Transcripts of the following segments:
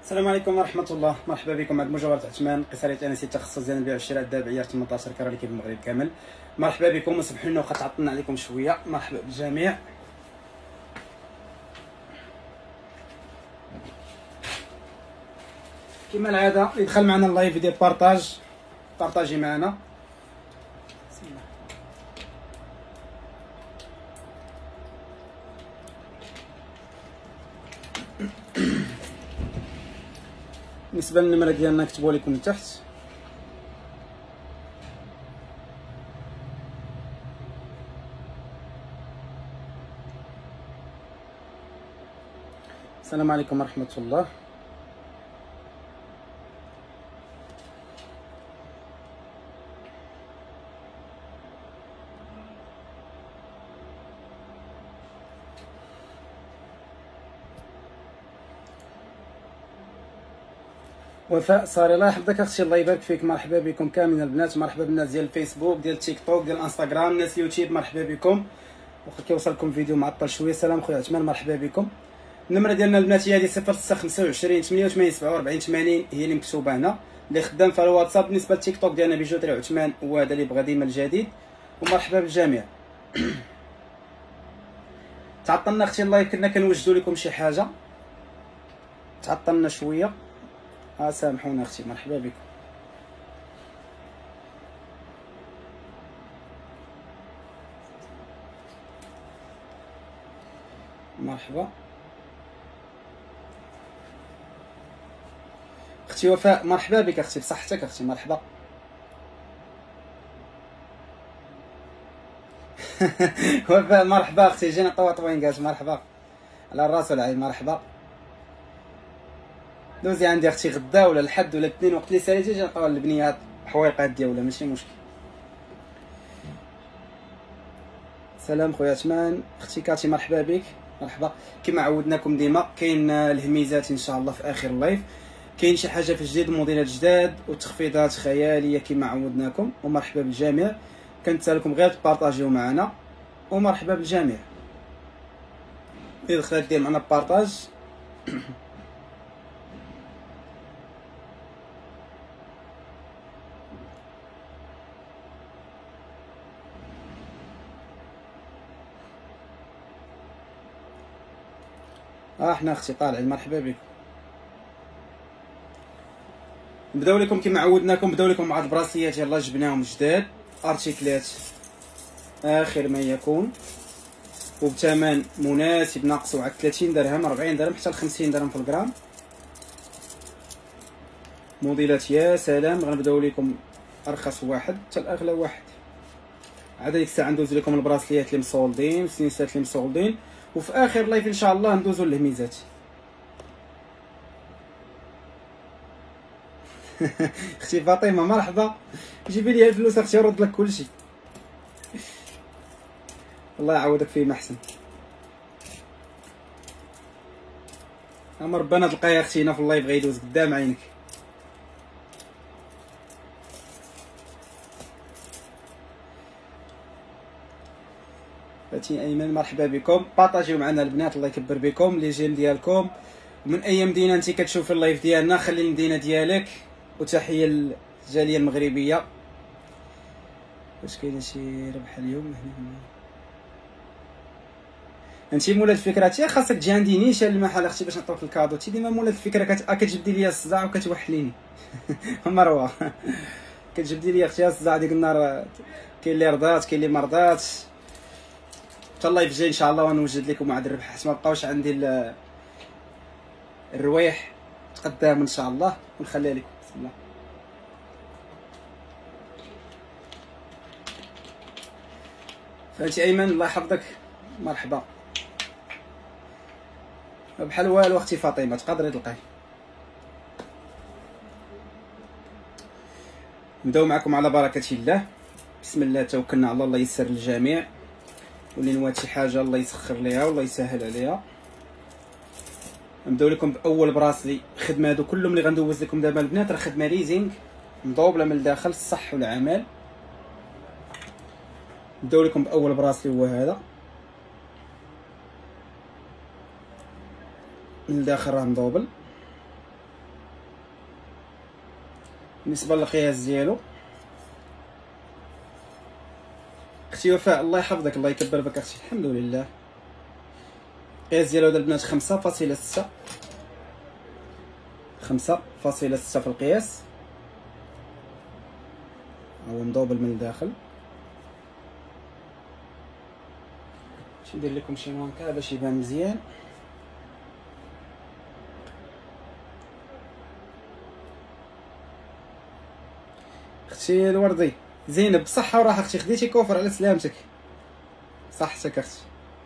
السلام عليكم ورحمة الله. مرحبا بكم عند مجاورة عثمان قصرية أنسي التخصص ديال البيع والشراء الدابعية 18 كراليكي في المغرب كامل. مرحبا بكم وسمحوا لنا وقت عطلنا عليكم شوية. مرحبا بالجميع. كما العادة اللي دخل معنا اللايف ديال بارطاجي معنا. بالنسبه للنمره ديالنا كتبوا لكم تحت. السلام عليكم ورحمه الله. وفاء صاري الله يحفظك اختي، الله يبارك فيك. مرحبا بكم كاملين البنات، مرحبا بالناس ديال الفيسبوك ديال التيك توك ديال الانستغرام الناس اليوتيوب، مرحبا بكم. واخا كيوصلكم فيديو معطل شويه. سلام خويا عثمان، مرحبا بكم. النمره ديالنا البنات هي 0625 88 47 80 هي اللي مكتوبه هنا. اللي خدام في الواتساب بالنسبه للتيك توك ديالنا بيجوتري عثمان، وهذا اللي بغى ديما الجديد. ومرحبا بالجميع. تعطلنا اختي اللايف، كنا كنوجدوا لكم شي حاجه، تعطلنا شويه، سامحونا اختي. مرحبا بكم. مرحبا اختي وفاء، مرحبا بك اختي، بصحتك اختي، مرحبا. وفاء مرحبا اختي، جينا طواطوينكاش، مرحبا على الراس والعين، مرحبا. دوزي عندي اختي غدا ولا الحد ولا الاثنين، وقت اللي ساليتي جي نلقاو البنيات حويقات ديالها، ماشي مشكل. سلام خويا عثمان. اختي كاتي مرحبا بك، مرحبا. كما عودناكم ديما كاين الهميزات ان شاء الله في اخر اللايف، كاين شي حاجه في جديد، موديلات جداد وتخفيضات خياليه كما عودناكم. ومرحبا بالجميع، كنتسالكم غير تبارطاجيو معنا. ومرحبا بالجميع اللي دخلت دير معنا بارطاج. احنا اختي طالعين، مرحبا بكم. نبداو لكم كما عودناكم، نبداو لكم مع البراسيات. يلاه جبناهم جداد، ارتيكلات اخر ما يكون، وبثمن مناسب، ناقصوا على 30 درهم 40 درهم حتى ل 50 درهم في الغرام. موديلات يا سلام. غنبداو لكم ارخص واحد حتى الاغلى واحد. عاد ديك الساعه ندوز لكم البراسليات اللي مسولدين، السنيسات اللي مسولدين، وفي اخر لايف ان شاء الله ندوزو للهميزات. اختي فاطمه مرحبا، جيبي لي الفلوس اختي نرد لك كلشي. الله يعوضك فيما احسن. اما ربنا تلقاي اختي هنا في اللايف غيدوز قدام عينك. فاتي ايمن مرحبا بكم. بارطاجيو معنا البنات، الله يكبر بكم. لي جيم ديالكم من اي مدينه انت كتشوف اللايف ديالنا، خلي المدينه ديالك. وتحيه للجاليه المغربيه. واش كاينه شي ربح اليوم هنا؟ انت مولات الفكره، تي خاصك تجي عندي نيشان المحل اختي باش نعطوك الكادو. تي ديما مولات الفكره كتجبدي ليا الصداع وكتوحليني. مروه كتجبدي ليا اختي الصداع ديك النهار، كاين اللي رضات كاين اللي ما رضاتش. حتى الله يفجي ان شاء الله ونوجد لكم واحد الربح حيت ما بقاوش عندي الروايح قدام ان شاء الله، ونخليها لكم. بسم الله. فهمتي ايمن، الله يحفظك، مرحبا. بحال والو اختي فاطمه، تقدري تلقاي. نبداو معكم على بركه الله. بسم الله توكلنا على الله، يسر للجميع، واللي نواد شي حاجه الله يسخر ليها والله يسهل عليها. نبداو لكم باول براسلي. خدمه هادو كلهم اللي غندوز لكم دابا البنات راه خدمه ليزينغ مضوبله من الداخل، الصح والعمل. نبداو لكم باول براسلي هو هذا، من الداخل راه مضوبل. بالنسبه للقياس ديالو اختي وفاء الله يحفظك الله يكبر بك اختي. الحمد لله. القياس ديالو هذا البنات 5.6 5.6 في القياس، هو مدوبل من الداخل. باش ندير لكم شي مانكا باش يبان مزيان. اختي الوردي زينب بصحة وراحة اختي، خديتي كوفر على سلامتك. صحتك اختي.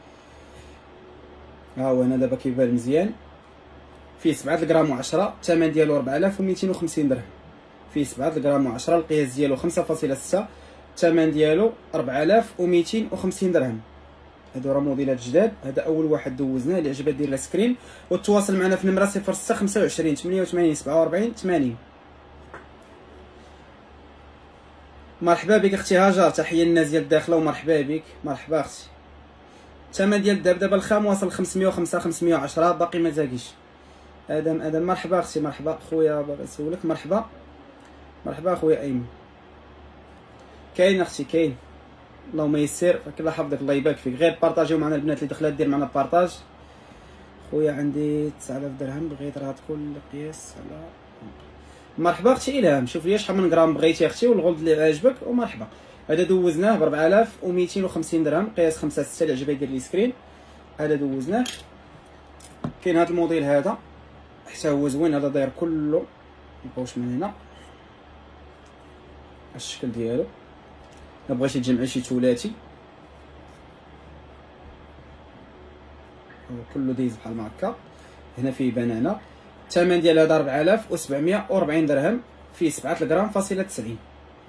ها هو هنا دابا كيبان مزيان، فيه 7 غرام و10، الثمن ديالو 4250 درهم. فيه 7 غرام و10، القياس ديالو 5.6، الثمن ديالو 4250 درهم. هادو راه موديلات جداد. هذا اول واحد دوزناه، اللي عجبها دير له سكرين وتواصل معنا في النمره 06 25 88 47 80. مرحبا بك اختي هاجر، تحيه للناس ديال الداخله ومرحبا بك. مرحبا اختي. الثمن ديال دابا الخام واصل 505 510، باقي ما زاكيش. ادم مرحبا اختي. مرحبا خويا بابا نسولك. مرحبا خويا ايمن. كاين اختي كاين. اللهم يسر. الله يحفظك الله يبارك فيك. غير بارطاجيو معنا البنات اللي دخلات دير معنا بارطاج. خويا عندي 9000 درهم بغيت راه تكون القياس على. مرحبا اختي الهام. شوف لي شحال من غرام بغيتي اختي والغلظ اللي عاجبك ومرحبا. هذا دوزناه ب 4250 درهم، قياس 5.6 اللي عجبها يدير لي سكرين. هذا دوزناه. كاين هذا الموديل هذا حتى هو زوين، هذا داير كله مبقاوش من هنا الشكل ديالو. الا بغيتي تجمعي شي ثلاثي هو كله دايز بحال ما هكا. هنا فيه بنانه. الثمن ديال هذا 4740 درهم، فيه 7 غرام فاصله 90.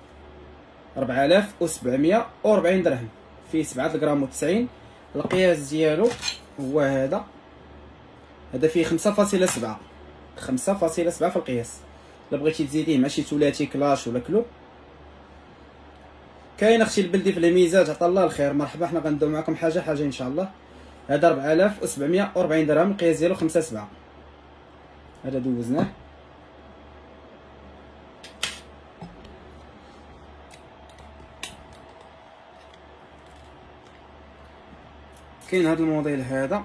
4740 درهم، فيه 7 غرام و90. القياس ديالو هو هذا فيه 5.7 5.7 في القياس. الا بغيتي تزيديه مع شي ثلاثي كلاش ولا كلو كاين اختي البلدي في الميزات. عطا الله الخير. مرحبا. حنا غندوي معكم حاجه ان شاء الله. هذا 4740 درهم، القياس ديالو 5.7. هذا دوزناه. كاين هذا الموديل هذا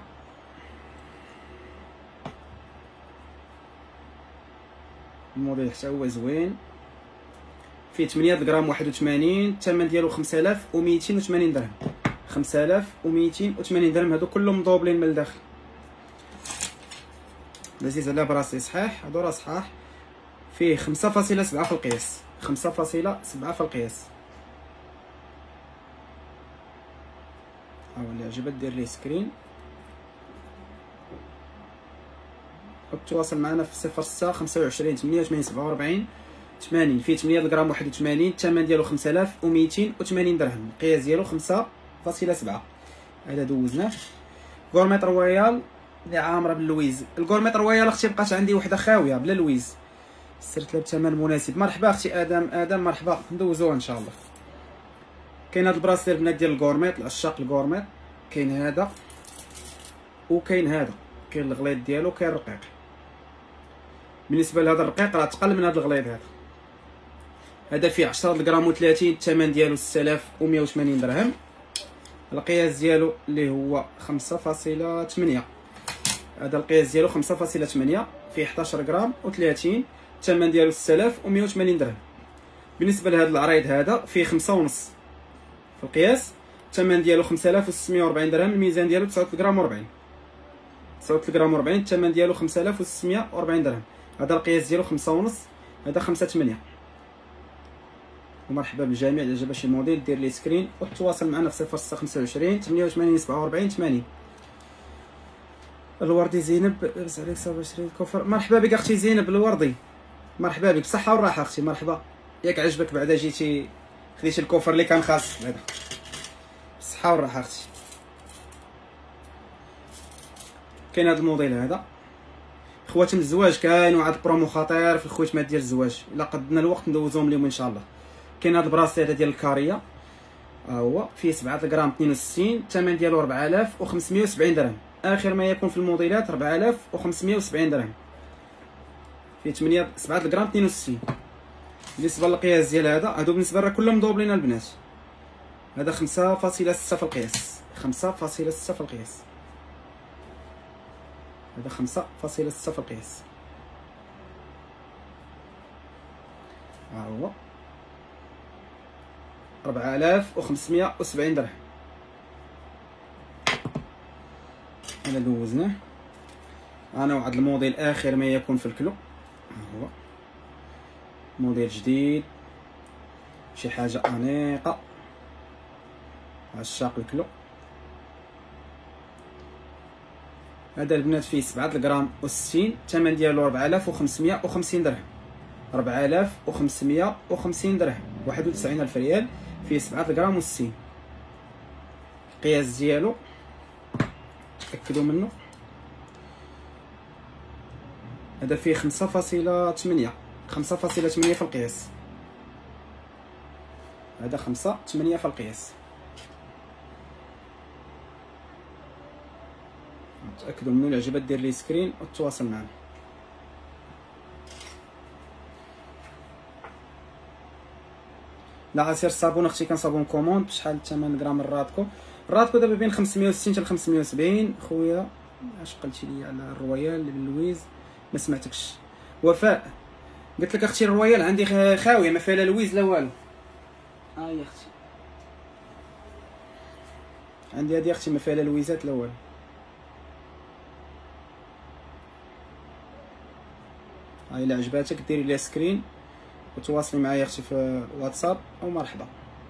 الموديل حتى هو زوين، فيه 8 غرام 81، الثمن ديالو 5280 درهم. 5280 درهم. هادو كلهم مضوبلين من الداخل. لذيذ على براسي صحيح. هادو راه صحاح. فيه 5.7 في القياس. 5.7 في القياس. ها هو اللي عجبك دير ليه سكرين وتواصل معنا في 06 25 88 47 80. فيه 8 غرام 81، الثمن ديالو 5280 درهم، القياس ديالو 5.7. هذا دوزناه. غورميت رويال اللي عامره باللويز. الغورميت رويال اختي بقات عندي وحده خاويه بلا لويز، سرت لها بثمن مناسب. مرحبا اختي ادم مرحبا. ندوزوها ان شاء الله. كاين هاد البراسير البنات ديال الغورميت، العشاق الغورميت. كاين هذا وكاين هذا، كاين الغليظ ديالو كاين الرقيق. بالنسبه لهذا الرقيق راه تقل من هذا الغليظ. هذا فيه 10 غرام و30، الثمن ديالو 6180 درهم، القياس ديالو اللي هو 5.8. هذا القياس ديالو 5.8، فيه 11 غرام و30، الثمن ديالو 6180 درهم. بالنسبه لهذا العريض هذا فيه 5.5 في القياس، الثمن ديالو 5640 درهم، الميزان ديالو 9 غرام و40. 9 غرام و40، الثمن ديالو 5640 درهم. هذا القياس ديالو 5.5، هذا 5.8. ومرحبا بالجميع. اللي عجبها شي موديل دير لي سكرين وتواصل معنا في 06 25 88 47 80. الوردي زينب لاباس عليك صافي شريت كفر. مرحبا بك اختي زينب الوردي. مرحبا بك بصحه وراحه اختي. مرحبا. ياك عجبك بعدا جيتي خديتي الكفر اللي كان خاص هذا. بصحه وراحه اختي. كاين هذا الموديل هذا خواتم الزواج، كاين واحد البرومو خطير في الخويتمات ديال الزواج، الا قدنا الوقت ندوزوهم اليوم ان شاء الله. كاين هذا البراسيل ديال الكاريه، ها هو فيه 7 غرام 62، الثمن ديالو 4570 درهم، اخر ما يكون في الموديلات 4570 درهم. فيه 7 غرام 62. بالنسبه للقياس ديال هادو بالنسبه راه كلهم مضوبلين البنات. هذا 5.6 في القياس، 5.6 في القياس. هذا 5.6 في القياس. ها هو 4570 درهم. هذا دوزناه. انا وعد الموديل اخر ما يكون في الكلو. ها هو موديل جديد، شي حاجه انيقه، عشاق الكلو. هذا البنات فيه 7 غرام و60، الثمن ديالو 4550 درهم. 4550 درهم، 91,000 ريال، فيه 7 غرام و60. القياس ديالو تاكدوا منه. هذا فيه 5.8 في القياس. هذا 5.8 في القياس. تاكدوا منه. اللي عجبك دير لي سكرين وتواصل معنا. لا عصير الصابون اختي كان صابون كوموند. بشحال الثمن غرام الراتكو؟ الراتكو دابا بين 560 حتى 570. خويا اش قلتي لي على الرويال باللويز؟ ما سمعتكش. وفاء قلت لك اختي الرويال عندي خاويه ما فيها لا لويز لا والو. يا اختي عندي هذه اختي ما فيها لا لويزات لا والو. الا عجباتك ديري ليها سكرين وتواصلي معايا اختي في الواتساب او مرحبا.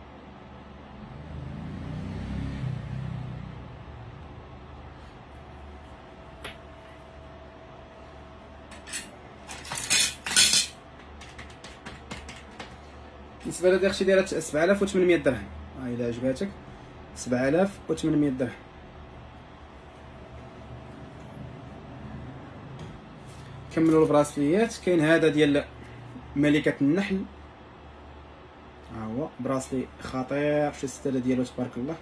بالنسبه لهاد اختي دايره 7800 درهم. الا عجباتك 7800 درهم. كملوا البراسليات. كاين هذا ديال ملكة النحل. ها هو براسلي خطير. شوف الستاله ديالو تبارك الله.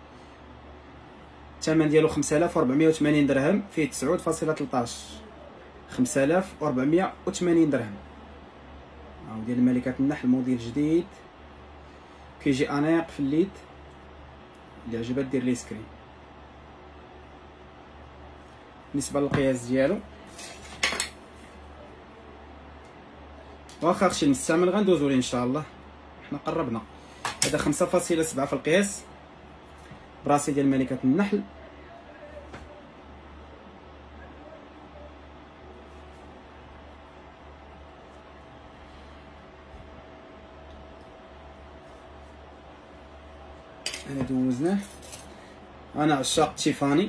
الثمن ديالو 5480 درهم، فيه 9.13. 5480 درهم. ها هو ديال ملكة النحل، موديل جديد كيجي انيق في اليد. اللي عجبات دير لي سكرين. بالنسبه للقياس ديالو واخا اختي المستعمل غندوزو ليه ان شاء الله، حنا قربنا. هذا 5.7 في القياس، براسي ديال ملكة النحل. انا دوزناه. انا عشاق تيفاني،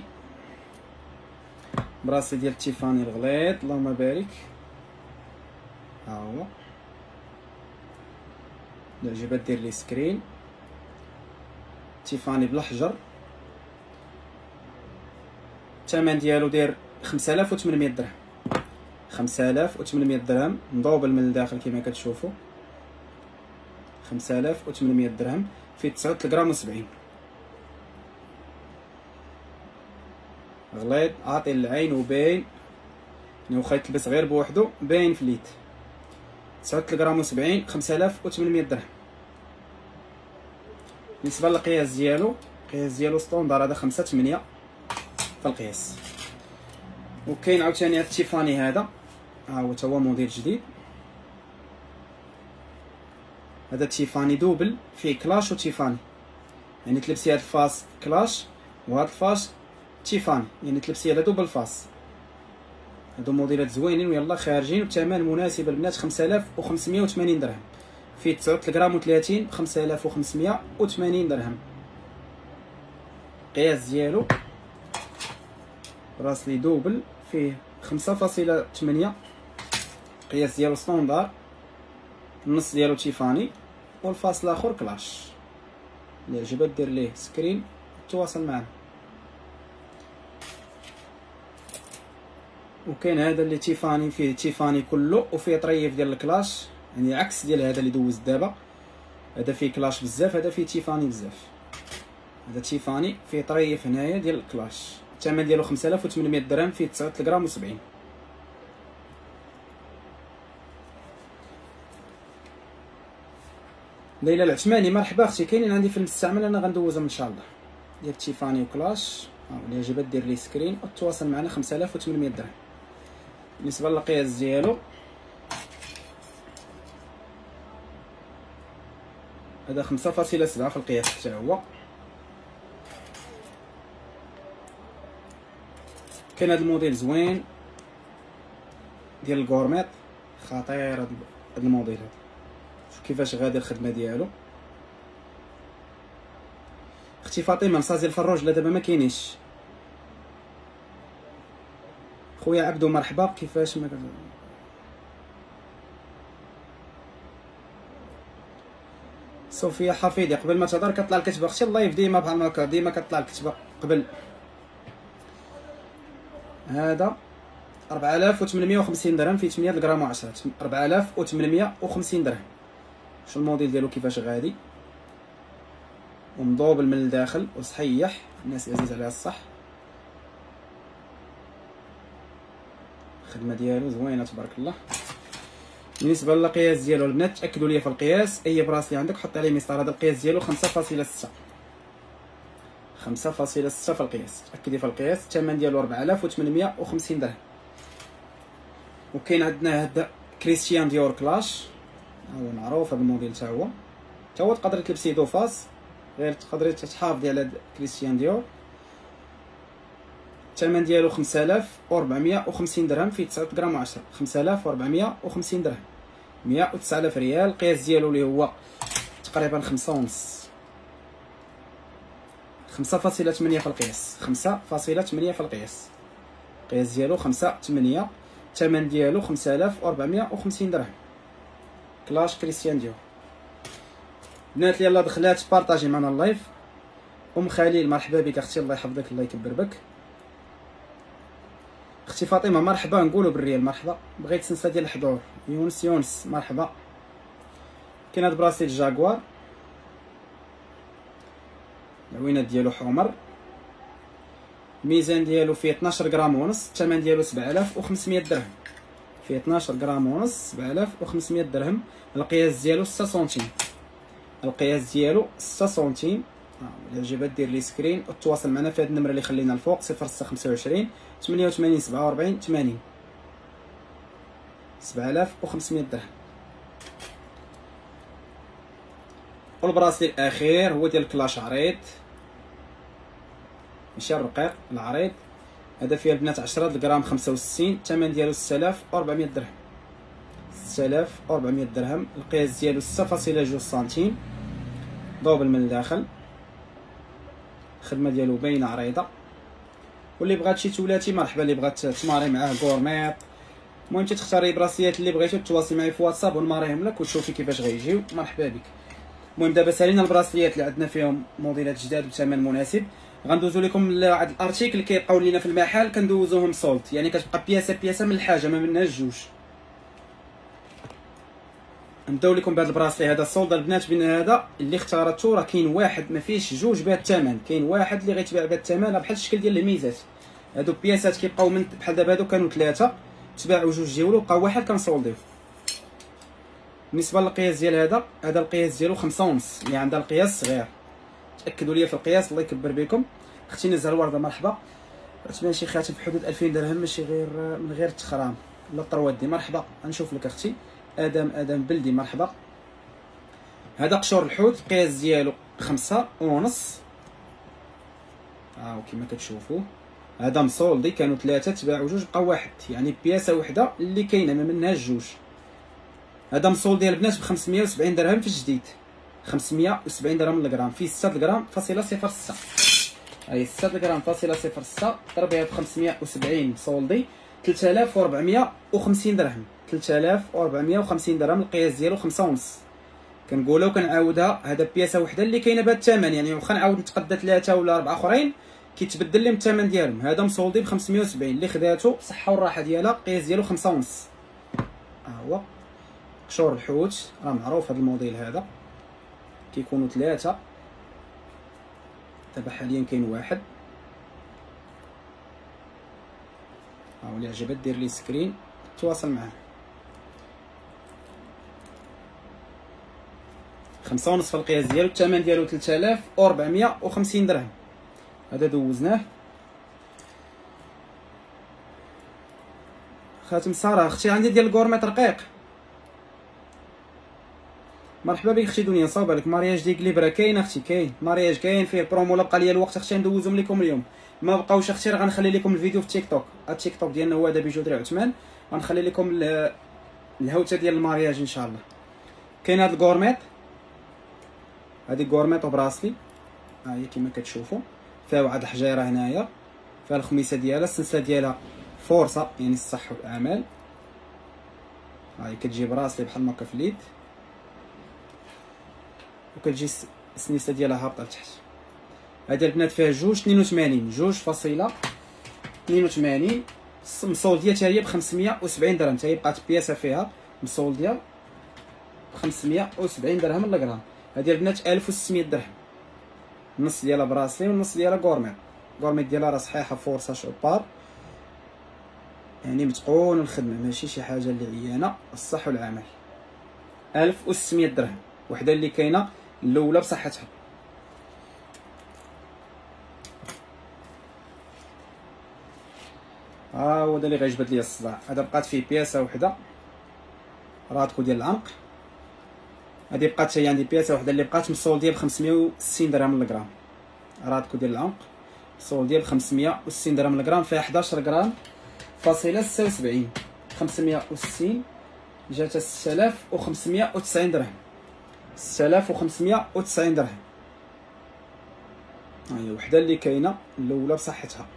براسي ديال تيفاني الغليظ اللهم بارك. ها هو اللي عجبات دير لي سكرين. تيفاني بالحجر. الثمن ديالو داير 5800 درهم. 5800 درهم مضوبل من الداخل كما كتشوفوا. 5800 درهم، فيه 9 غرام و70. غليظ عاطي للعين وباين، يعني واخا يتلبس غير بوحدو باين في اليد. 9 غرام و70، 5800 درهم. بالنسبه للقياس ديالو، القياس ديالو ستوندار. هذا 5.8 في القياس. وكاين عاوتاني هاد التيفاني هذا، ها هو تا هو موديل جديد. هذا تيفاني دوبل، فيه كلاش وتيفاني، يعني تلبسي هاد الفاس كلاش وهاد الفاس تيفاني، يعني تلبسي على دوبل فاس. هادو موديلات زوينين ويلا خارجين بثمن مناسب البنات. 5580 درهم، فيه 9 غرام و30، 5580 درهم. القياس ديالو براسلي دوبل، فيه 5.8. القياس ديالو ستوندار، النص ديالو تيفاني والفاس الاخر كلاش. اللي عجبات دير ليه سكرين تواصل معنا. وكاين هذا اللي تيفاني، فيه تيفاني كله وفيه طريف ديال الكلاش، يعني عكس ديال هذا اللي دوز دابا. هذا فيه كلاش بزاف، هذا فيه تيفاني بزاف. هذا تيفاني فيه طريف هنايا ديال الكلاش. الثمن ديالو 5800 درهم، فيه 9 غرام و70. ليلى العثماني مرحبا اختي، كاينين عندي في المستعمل انا غندوزهم ان شاء الله ديال تيفاني وكلاش. اللي عجبها دير لي سكرين وتواصل معنا. 5800 درهم. بالنسبه للقياس ديالو هذا 5.7 في القياس حتى هو. كاين هذا الموديل زوين ديال الكورميط، خطير هذا الموديل هذا. شوف كيفاش غادي الخدمه ديالو. اختي فاطمه مصازي الفروج لا دابا ما كاينينش. خويا عبدو مرحبا، كيفاش ما صوفيا حفيظي قبل ما تهضر كطلع الكتبه اختي اللايف ديما بحال هكا، ديما كطلع الكتبه قبل. هذا 4850 درهم في 8 غرام و10. 4850 درهم. شو الموديل ديالو كيفاش غادي ومضوبل من الداخل وصحيح. الناس عزيز عليها الصح. الخدمه ديالو زوينه تبارك الله. بالنسبه للقياس ديالو البنات تاكدوا لي في القياس، اي براسلي عندك حط عليه مسطره. هذا القياس ديالو 5.6. 5.6 في القياس. تاكدي في القياس. الثمن ديالو 4850 درهم. وكاين عندنا هذا كريستيان ديور كلاش، هو معروف هذا الموديل حتى هو تقدري تلبسيه دوفاس، غير تقدري تحافظي على كريستيان ديور. الثمن ديالو 5450 درهم في 9 غرام و10. 5450 درهم، 109,000 ريال. القياس ديالو اللي هو تقريبا 5 ونص. 5.8 في القياس. 5.8 في القياس. القياس ديالو 5.8. الثمن ديالو 5450 درهم. كلاش كريستيان ديور. بنات يلاه دخلات بارطاجي معنا اللايف. ام خليل مرحبا بك اختي، الله يحفظك الله يكبر بك. اختي فاطمه مرحبا، نقولوا بالريال مرحبا. بغيت سلسله ديال الحضور. يونس مرحبا. كاين هاد براسيل جاكوار، العوينات ديالو حمر، الميزان ديالو فيه 12 غرام ونص. الثمن ديالو 7500 درهم. فيه 12 غرام ونص، 7500 درهم. القياس ديالو 6 سنتيم. القياس ديالو 6 سنتيم. اللي عجبها دير لي سكرين وتواصل معنا في هاد النمره اللي خلينا الفوق 0625 88 47 80. 7500 درهم. والبراسلي الاخير هو ديال كلاش عريض، ماشي الرقيق العريض. هذا فيه البنات 10 غرام 65. الثمن ديالو 6400 درهم. 6400 درهم. القياس ديالو 6.2 سنتيم، دوبل من الداخل. الخدمه ديالو باينه عريضه. واللي بغات شي تولاتي مرحبا، اللي بغات تماري معاه كورميط، المهم تختاري براسيات اللي بغيتي وتواصلي معايا في واتساب ونماريهم لك وتشوفي كيفاش غيجيو. مرحبا بك. المهم دابا سالينا البراسليات اللي عندنا فيهم موديلات جداد بثمن مناسب. غندوزو لكم لواحد الارتيكل كيبقاو لينا في المحل كندوزوهم سولد، يعني كتبقى بياسه من الحاجه ما منهاش جوج. نبداو لكم بهذا البراسلي هذا سولد البنات. بين هذا اللي اختارته راه كاين واحد ما فيهش جوج بهذا الثمن، كاين واحد اللي غيتباع بهذا الثمن بحال الشكل ديال الميزات. هادو بياسات كيبقاو من بحال دابا هادو كانوا 3 تباعوا جوج ديالو بقى واحد كنسولديو. بالنسبه للقياس ديال هذا القياس ديالو 5 ونص، اللي عندها القياس صغير تاكدوا لي في القياس الله يكبر بكم. اختي نزهه الورده مرحبا. عثمان شي خاتم في حدود 2000 درهم ماشي غير من غير التخرام لا الطروادي. مرحبا غنشوف لك اختي. ادم بلدي مرحبا. هذا قشور الحوت القياس ديالو 5 ونص. كما كتشوفوا هذا مصولدي، كانوا 3 تباعوا جوج بقى واحد، يعني بياسه وحده اللي كاينه ما منهاش جوج. هذا مصول ديال البنات ب 570 درهم في الجديد. 570 درهم للغرام، فيه 6 غرام فاصله 06. هاي 6 غرام فاصله 06 ضربيها ب 570 مصولدي 3450 درهم. 3450 درهم. القياس ديالو 5 ونص. كنقولها وكنعاودها، هذا بياسه وحده اللي كاينه بهذا الثمن، يعني واخا نعاود نتقدى 3 ولا 4 اخرين كيتبدل لهم الثمن ديالهم. هذا مصولدي ب 570 اللي خداتو صحه والراحه ديالها. القياس ديالو 5 ونص. هو قشور الحوت راه معروف هذا الموديل هذا، كيكونوا 3 دابا حاليا كاين واحد. اللي عجبها دير لي سكرين تواصل معاه. 5.5 في القياس ديالو. الثمن ديالو 3450 درهم. هذا دوزناه. خاتم ساره اختي عندي ديال الكورميط رقيق. مرحبا بك اختي دنيا، صاوب عليك. مارياج ديك ليبرا كاين اختي، كاين مارياج كاين فيه برومو. لا بقى ليا الوقت اختي ندوزهم لكم اليوم. ما بقاوش اختي راه غنخلي لكم الفيديو في التيك توك. التيك توك ديالنا هو هذا بجودري عثمان. غنخلي لكم الهوته ديال المارياج ان شاء الله. كاين هذا الكورميط، هذه كورميط براسلي، ها هي كما كتشوفوا. فيها واحد الحجيره هنايا، فيها الخميسه ديالها، السلسله ديالها فرصه يعني الصح والاعمال. ها هي كتجي براسلي بحال هكا في اليد، وكتجي السنيسه ديالها هابطه لتحت. هذه البنات فيها 82 2.82 مصولديه حتى هي ب 570 درهم. حتى هي بقات بياسه فيها مصولديه ب 570 درهم الغرام. هذه البنات 1600 درهم. النص ديالها براسلي والنص ديالها كورميط. الكورميط ديالها راه صحيحه فورصه شوبار، يعني متقون الخدمه، ماشي شي حاجه اللي عيانه. الصح والعمل 1600 درهم. وحده اللي كاينه الاولى بصحتها. ها هو دا اللي غيجبد ليا الصداع. هذا بقات فيه بياسه وحده راتكو ديال العنق. هذه بقات هي عندي بياسه وحده اللي بقات مصولديه ب 560 درهم للغرام. راتكو ديال العنق مصولديه ب 560 درهم للغرام. فيها 11 غرام فاصله 76. 560 جات 6590 درهم. 6590 درهم. ها هي وحده اللي كاينه الاولى بصحتها.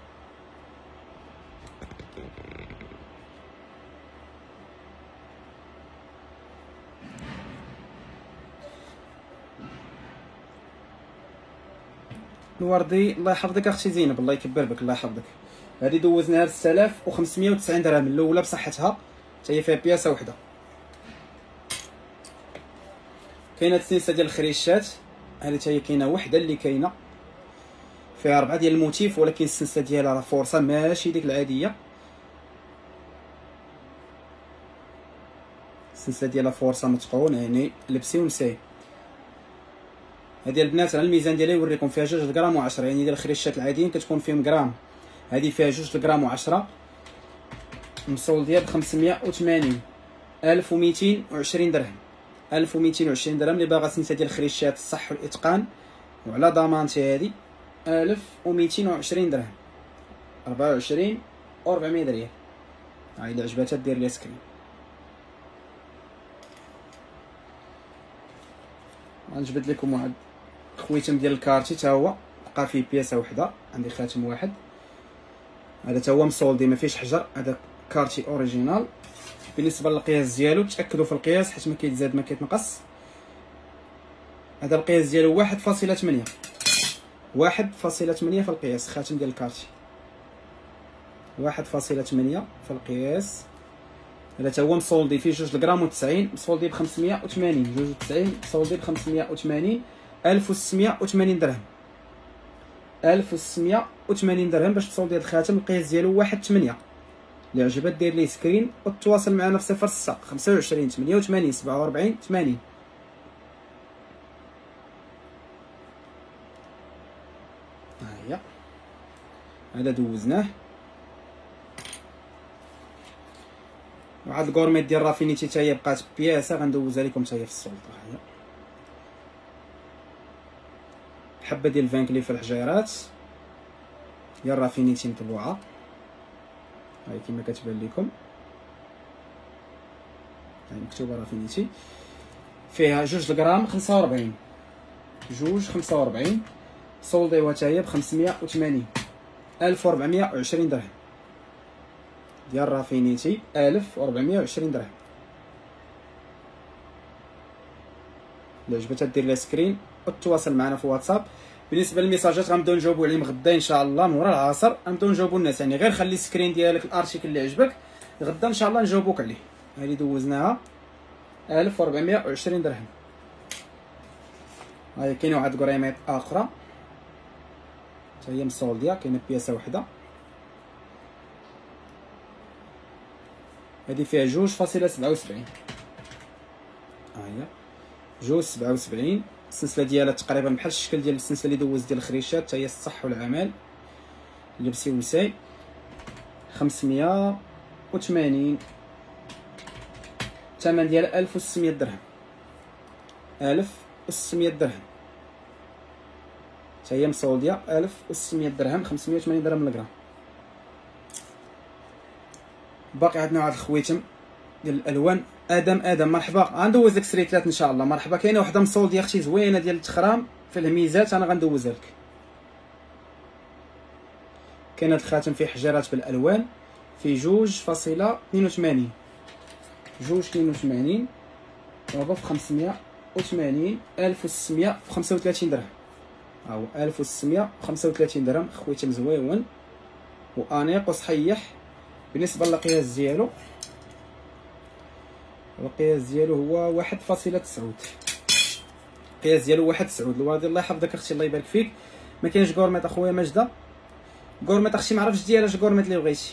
الوردي الله يحفظك اختي زينب، الله يكبر بك، الله يحفظك. هذه دوزناها 6590 درهم الاولى بصحتها، حتى هي فيها بياسه وحده. كاينه السنسه ديال الخريشات، هذه حتى هي كاينه وحده اللي كاينه فيها 4 ديال الموتيف، ولكن السنسه ديالها راه فرصه ماشي ديك العاديه. السنسله ديالها فرصه متقون، يعني لبسي ونساي. هذه البنات على الميزان ديالها يوريكم فيها 2 غرام و10، يعني ديال الخريشات العاديين كتكون فيهم غرام. هذه فيها 2 غرام و10 مصولديه ب 580 1220 درهم. 1220 درهم. اللي باغا سنسه ديال الخريشات الصح والاتقان وعلى ضمانتي هذه 1220 درهم. 24 و 400 ريال. ها الا عجباتها دير ليها سكرين. غنجبد لكم واحد خويتم ديال الكارتي، تا هو بقى فيه بياسه وحده. عندي خاتم واحد، هذا تا هو مصولدي ما فيش حجر. هذا كارتي اوريجينال. بالنسبه للقياس ديالو تاكدوا في القياس حيت ما كيتزاد ما كيتنقص. هذا القياس ديالو 1.8 في القياس. خاتم ديال الكارتي 1.8 في القياس. هذا تا هو مصولدي فيه 2 غرام و90 مصولدي ب 580. 92 مصولدي ب 580. 1680 درهم. 1680 درهم باش تصولدي هذا الخاتم. القياس ديالو 1.8. اللي عجبات دير ليه سكرين وتواصل معنا في 06 25 88 47 80. ها هي هذا دوزناه. وعاد الكورميت ديال رافينيتي حتى هي بقات بياسه، غندوزها لكم حتى هي في السلطه. ها هي حبه ديال الفانكلي في الحجيرات ديال رافينيتي مطبوعه. هاي كما كتبان لكم، هاي مكتوبه رافينيتي. فيها 2 غرام 45. 45 صولديوها حتى هي ب 580. 1420 درهم ديال رافينيتي. 1420 درهم. اللي عجبتها دير لها سكرين وتواصل معنا في واتساب. بالنسبه للميساجات غنبداو نجاوبوا عليهم غدا ان شاء الله من ورا العصر. غنبداو نجاوبوا الناس، يعني غير خلي السكرين ديالك الارتيكل اللي عجبك غدا ان شاء الله نجاوبوك عليه. هذه دوزناها 1420 درهم. هاي كاينه واحد الكريمات اخرى حتى هي مصولديه، كاينه بياسه وحده. هذه فيها 2.77. ها هي جوج 77. السلسله ديالها تقريبا بحال الشكل ديال السلسله اللي دوز ديال الخريشات، حتى هي الصح والعمل لبسي وساي. 580. الثمن ديالها 1600 درهم. 1600 درهم، حتى هي مصولديه 1600 درهم. 580 درهم للغرام. باقي عندنا واحد الخويتم ديال الالوان. ادم مرحبا، غندوز لك سريتلات ان شاء الله. مرحبا. كاينه وحده مصولديه اختي زوينه ديال التخرام في الهميزات، انا غندوزها لك. كاين هاد الخاتم فيه حجرات بالالوان، فيه 2.82. 2.82 ضربه في 580. 1635 درهم. ها هو 1635 درهم. خويتم زويون وانيق وصحيح. بالنسبه للقياس ديالو، القياس ديالو هو 1.9. القياس ديالو 1.9. الوالد الله يحفظك اختي، الله يبارك فيك. ما كاينش كورميط اخويا ماجده. كورميط اختي ما عرفتش ديالها، كورميط اللي بغيتي.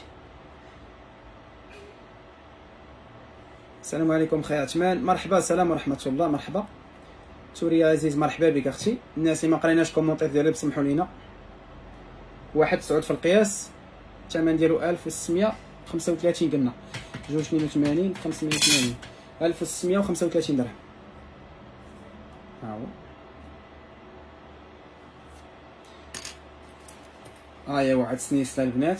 السلام عليكم خويا عثمان. مرحبا. السلام ورحمه الله. مرحبا. سوريا عزيز مرحبا بك اختي. الناس اللي ما قريناش كومونتير ديالها بسمحوا لينا. 1.9 في القياس. الثمن ديالو 1635 قلنا. 2.82 580. 1635 درهم. ها هو. هي واحد السنيسله البنات،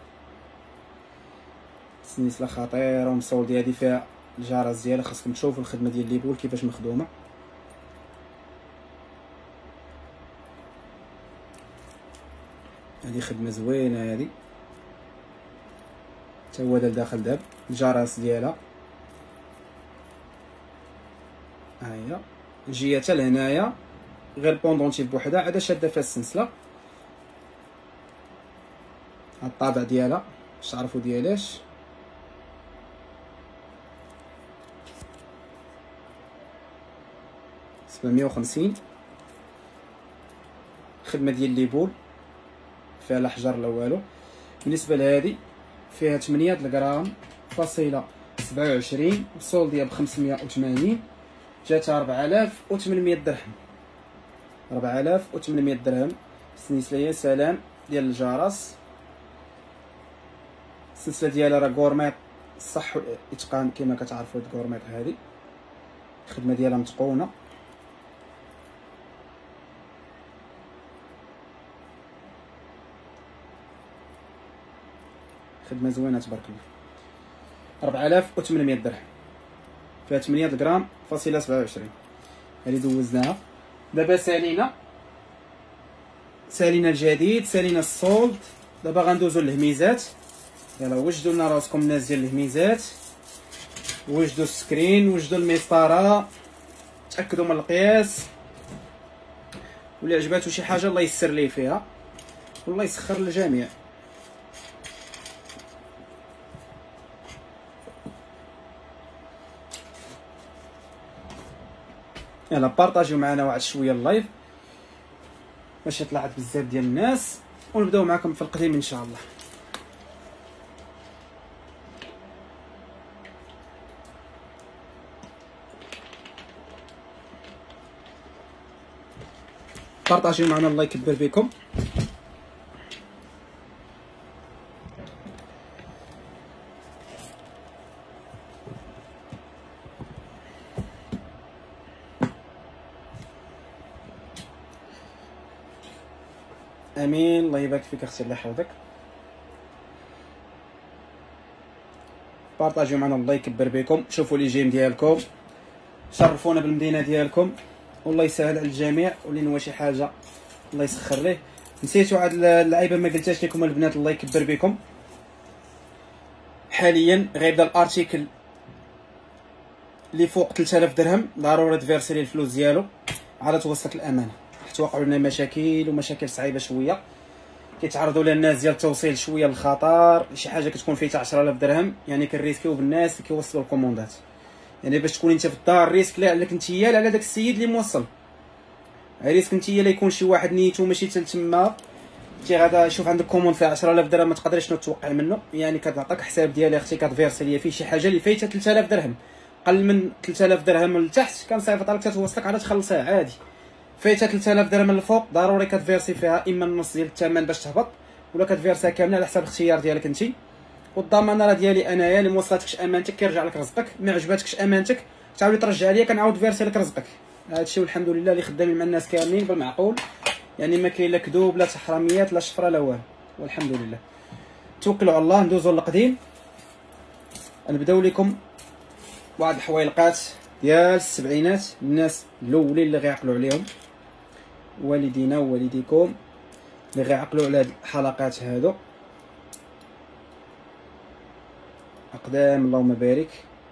سنيسله خطيره ومصولديه. هادي فيها الجرس ديالها، خاصكم تشوفوا الخدمه ديال ليبول كيفاش مخدومه. هادي خدمه زوينه هادي، حتى هو داخل داب الجرس ديالها. ها هي الجهه حتى لهنايا غير بوندونتيف بوحدها، عاد شاده فيها السلسله. هاد الطابع ديالها باش تعرفوا ديالاش. سبعمية وخمسين. خدمه ديال ليبول فيها لا حجر لا والو. بالنسبه لهادي فيها 8 غرام فاصله 27 وصولديه ب 580. جاتها 4800 درهم. 4800 درهم. السنيسله يا سلام ديال الجرس. السلسله ديالها راه كورميط صح والاتقان كما كتعرفوا. هاد كورميط هادي الخدمه ديالها متقونه. خدمه زوينه تبارك الله. 4800 درهم. فيها 8 غرام فاصله 27. هذه دوزناها. دابا سالينا الجديد، سالينا الصولد. دابا غندوزو للهميزات. يلا وجدوا لنا راسكم الناس ديال الهميزات، وجدوا السكرين، وجدوا المسطره، تاكدوا من القياس. واللي عجباتو شي حاجه الله يسر ليه فيها والله يسخر للجميع. يلا بارطاجيو معنا واحد شويه اللايف باش يطلع بزاف ديال الناس، ونبداو معكم في القديم ان شاء الله. بارطاجيو معنا الله يكبر بكم. امين. الله يبارك فيك اختي، الله يحفظك. بارطاجيو معنا الله يكبر بكم. شوفوا لي جيم ديالكم، شرفونا بالمدينه ديالكم والله يسهل على الجميع. واللي نوى شي حاجه الله يسخر ليه. نسيت واحد اللعيبه ما قلتهاش لكم البنات، الله يكبر بكم. حاليا غيبدا الارتيكل اللي فوق 3000 درهم ضروري تفيرسي ليه الفلوس ديالو عاد توصلك الامانه. حيت وقعوا لنا مشاكل صعيبه شويه، كيتعرضوا لنا الناس ديال التوصيل شويه للخطر. شي حاجه كتكون فيها 10000 درهم، يعني كنريسكيو بالناس اللي كيوصلوا الكوموندات. يعني باش تكون انت في الدار ريسك لا عليك نتيا لا على داك السيد اللي موصل. ريسك نتيا لا يكون شي واحد نيتو ماشي حتى تما تي غادا يشوف عندك كوموند فيها 10000 درهم ما تقدرش توقع منه. يعني كتعطيك حساب ديالها اختي كتفيرسي ليا فيه شي حاجه اللي فايته 3000 درهم قل من 3000 درهم لتحت كنصيفط لك تتوصلك عاد تخلصها عادي. فايته 3000 درهم للفوق ضروري كتفيرسي فيها اما النص ديال الثمن باش تهبط، ولا كتفيرسيها كامله على حسب الاختيار ديالك انت. والضمانه راه ديالي انايا، اللي موصلاتكش امانتك كيرجع لك رزقك، ما عجباتكش امانتك تعاود ترجع ليا كنعاود فيرسي لك رزقك. هادشي والحمد لله اللي خدامين مع الناس كاملين بالمعقول، يعني ما كاين لا كذوب لا تحرميات لا شفره لا والو، والحمد لله. توكلوا على الله. ندوزو للقديم، نبداو لكم واحد الحويلقات ديال السبعينات، الناس الاولين اللي غيعقلوا عليهم، والدينا ووالديكم اللي غيعقلوا على هاد الحلقات هادو اقدام اللهم بارك.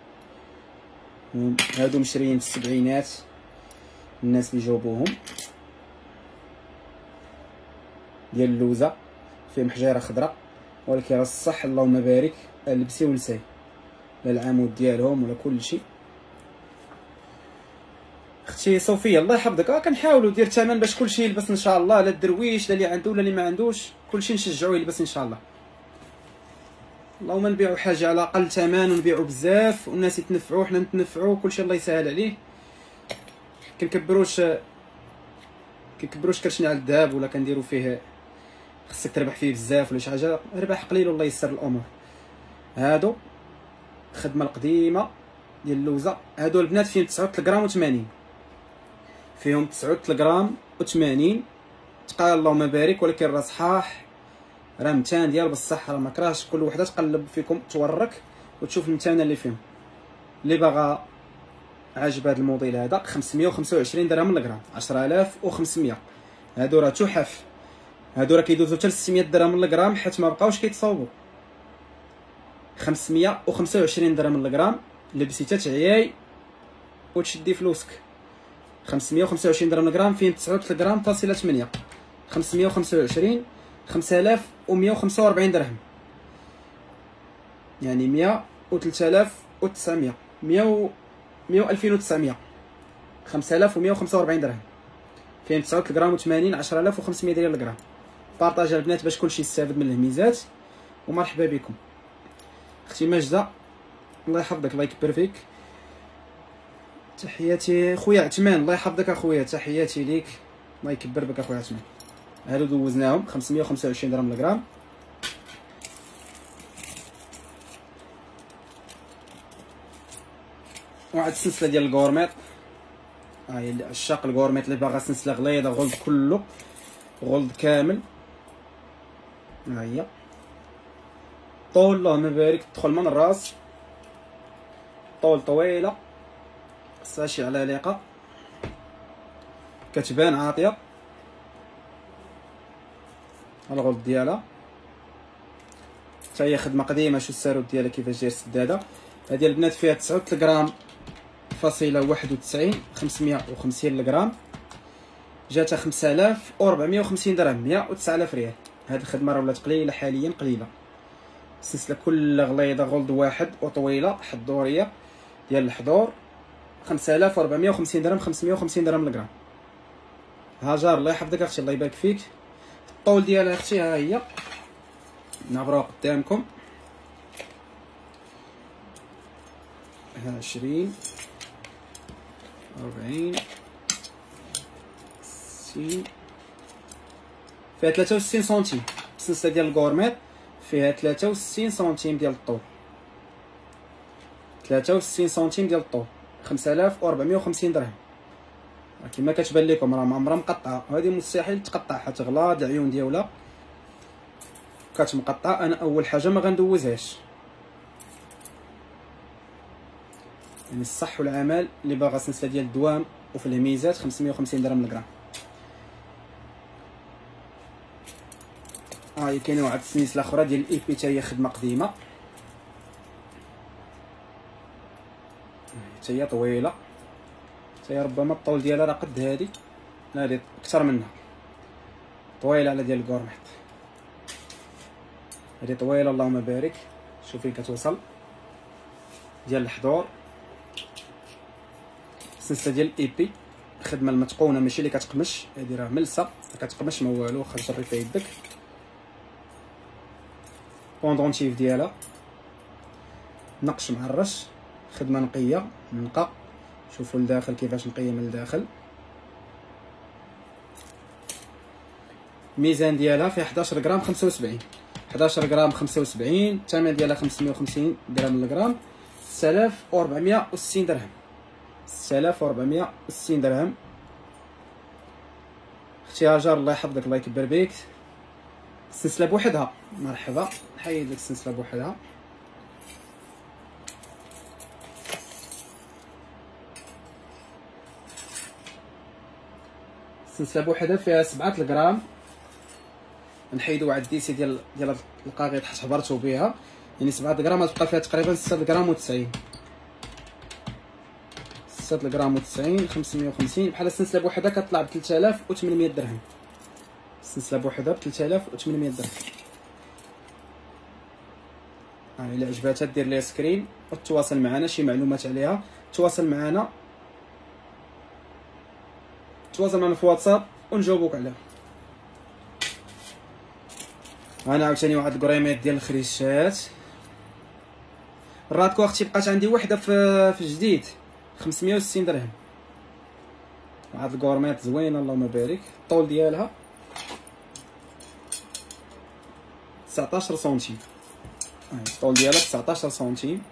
هادو مشريين في السبعينات، الناس اللي جاوبوهم ديال اللوزه فيهم حجيره خضراء، ولكن راه الصح اللهم بارك لبسي ونساي، لا العمود ديالهم ولا كل شيء. اختي صوفيه الله يحفظك، كنحاولوا ندير الثمن باش كل شيء يلبس ان شاء الله، لا الدرويش لا اللي عنده لا اللي ما عندوش، كل شيء نشجعوه يلبس ان شاء الله. اللهم نبيعوا حاجه على اقل ثمن ونبيعوا بزاف والناس يتنفعوا وحنا نتنفعوا، كل شيء الله يسهل عليه. كنكبروش كرشنا على الذهب ولا كنديروا فيه خصك تربح فيه بزاف ولا شي حاجه، ربح قليل والله يسر الامور. هادو الخدمه القديمه ديال اللوزه، هادو البنات فيهم 9 غرام و80، فيهم 9 غرام و80 تقال اللهم بارك، ولكن راه صحاح، راه متان ديال بصح، راه ما كراهش كل وحده تقلب فيكم تورك وتشوف المتانه اللي فيهم. اللي باغا عاجب هذا الموديل هذا 525 درهم للغرام، 10500. هادو راه تحف، هادو راه كيدوزو حتى ل 600 درهم للغرام حيت ما بقاوش كيتصاوبوا. 525 درهم للغرام، لبسي حتى تعياي وتشدي فلوسك. 525 درهم للغرام، فين 9 غرام فاصله 8، 525 5145 درهم، يعني 100 و 3900 100 2900 5145 درهم، فين 9 غرام و80 10500 ريال للغرام. بارطاجا البنات باش كلشي يستافد من الهميزات، ومرحبا بكم. اختي ماجده الله يحفظك الله يكبر فيك، تحياتي خويا عثمان الله يحفظك اخويا، تحياتي ليك الله يكبر بك اخويا عثمان. هادو دوزناهم 525 درهم للغرام. واحد السلسله ديال الكورميط، هاي اللي عشاق الكورميط اللي باغا سلسله غليظه غولد كله غولد كامل، ها هي طول اللهم بارك تدخل من الراس، طول طويله خصها شي علالقه كتبان عاطيه، الغولد ديالها حتى هي خدمه قديمه. شو الساروت ديالها كيفاش داير السداده. هذه البنات فيها 9 غرام فاصله 91، 550 الغرام، جاتها 5450 درهم، 109000 ريال. هذه الخدمه راه ولات قليله حاليا، قليله. السلسله كلها غليظه غولد واحد وطويله حضوريه ديال الحضور، 5450 درهم، 550 درهم للغرام. هاجر الله يحفظك اختي الله يبارك فيك. الطول ديالها اختي ها هي نعبروها قدامكم، 20 40 60 فيها 63 سنتيم. السلسله ديال الكورميط فيها 63 سنتيم ديال الطول، 63 سنتيم ديال الطول، 5450 درهم. كما كتبان لكم راه ما عمرها مقطعه، هذه مستحيل تقطع حتى غلاض العيون ديالها كتمقطع. انا اول حاجه ما غندوزهاش، يعني الصح والعمل اللي باغا سلسله ديال الدوام وفي الهميزات 550 درهم للغرام. هي كاينه واحد السلسله اخرى ديال الاي بي حتى هي خدمه قديمه، حتى هي طويله، حتى هي ربما الطول ديالها راه قد هادي، لا هادي اكثر منها، طويله على ديال الكورميط. هادي طويله اللهم بارك، شوفي كتوصل ديال الحضور. السلسله ديال الاي بي الخدمه المتقونه ماشي اللي كتقمش، هادي راه ملسه ما كتقمش ما والو، واخا تجري فيها يدك. بوندونتيف ديالها نقش معرش خدمه نقيه نقى. شوفوا لداخل كيفاش نقيه من الداخل. الميزان ديالها فيها 11 غرام 75. 11 غرام 75. الثمن ديالها 550 درهم للغرام. 6460 درهم. 6460 درهم. اختي هاجر الله يحفظك الله يكبر بك. السلسله بوحدها. مرحبا. نحيد لك السلسله بوحدها. السلسله بوحدها فيها 7 غرام. نحيدو واحد الديسي ديال القاغيط حيت حبرتو بها، يعني 7 غرام غتبقى فيها تقريبا 6 غرام و90. 6 غرام و90 550. بحال السلسله بوحدها كتطلع ب 3800 درهم. السلسله بوحدها ب 3800 درهم. الا عجباتها دير ليها سكرين وتواصل معنا شي معلومات عليها. تواصل معنا في واتساب ونجاوبوك عليها. انا عاوتاني واحد الكريمات ديال الخريشات. الراتكو اختي بقات عندي وحده في جديد 560 درهم. واحد الكورميط زوينه اللهم بارك. الطول ديالها 19 سنتيم. الطول ديالها 19 سنتيم.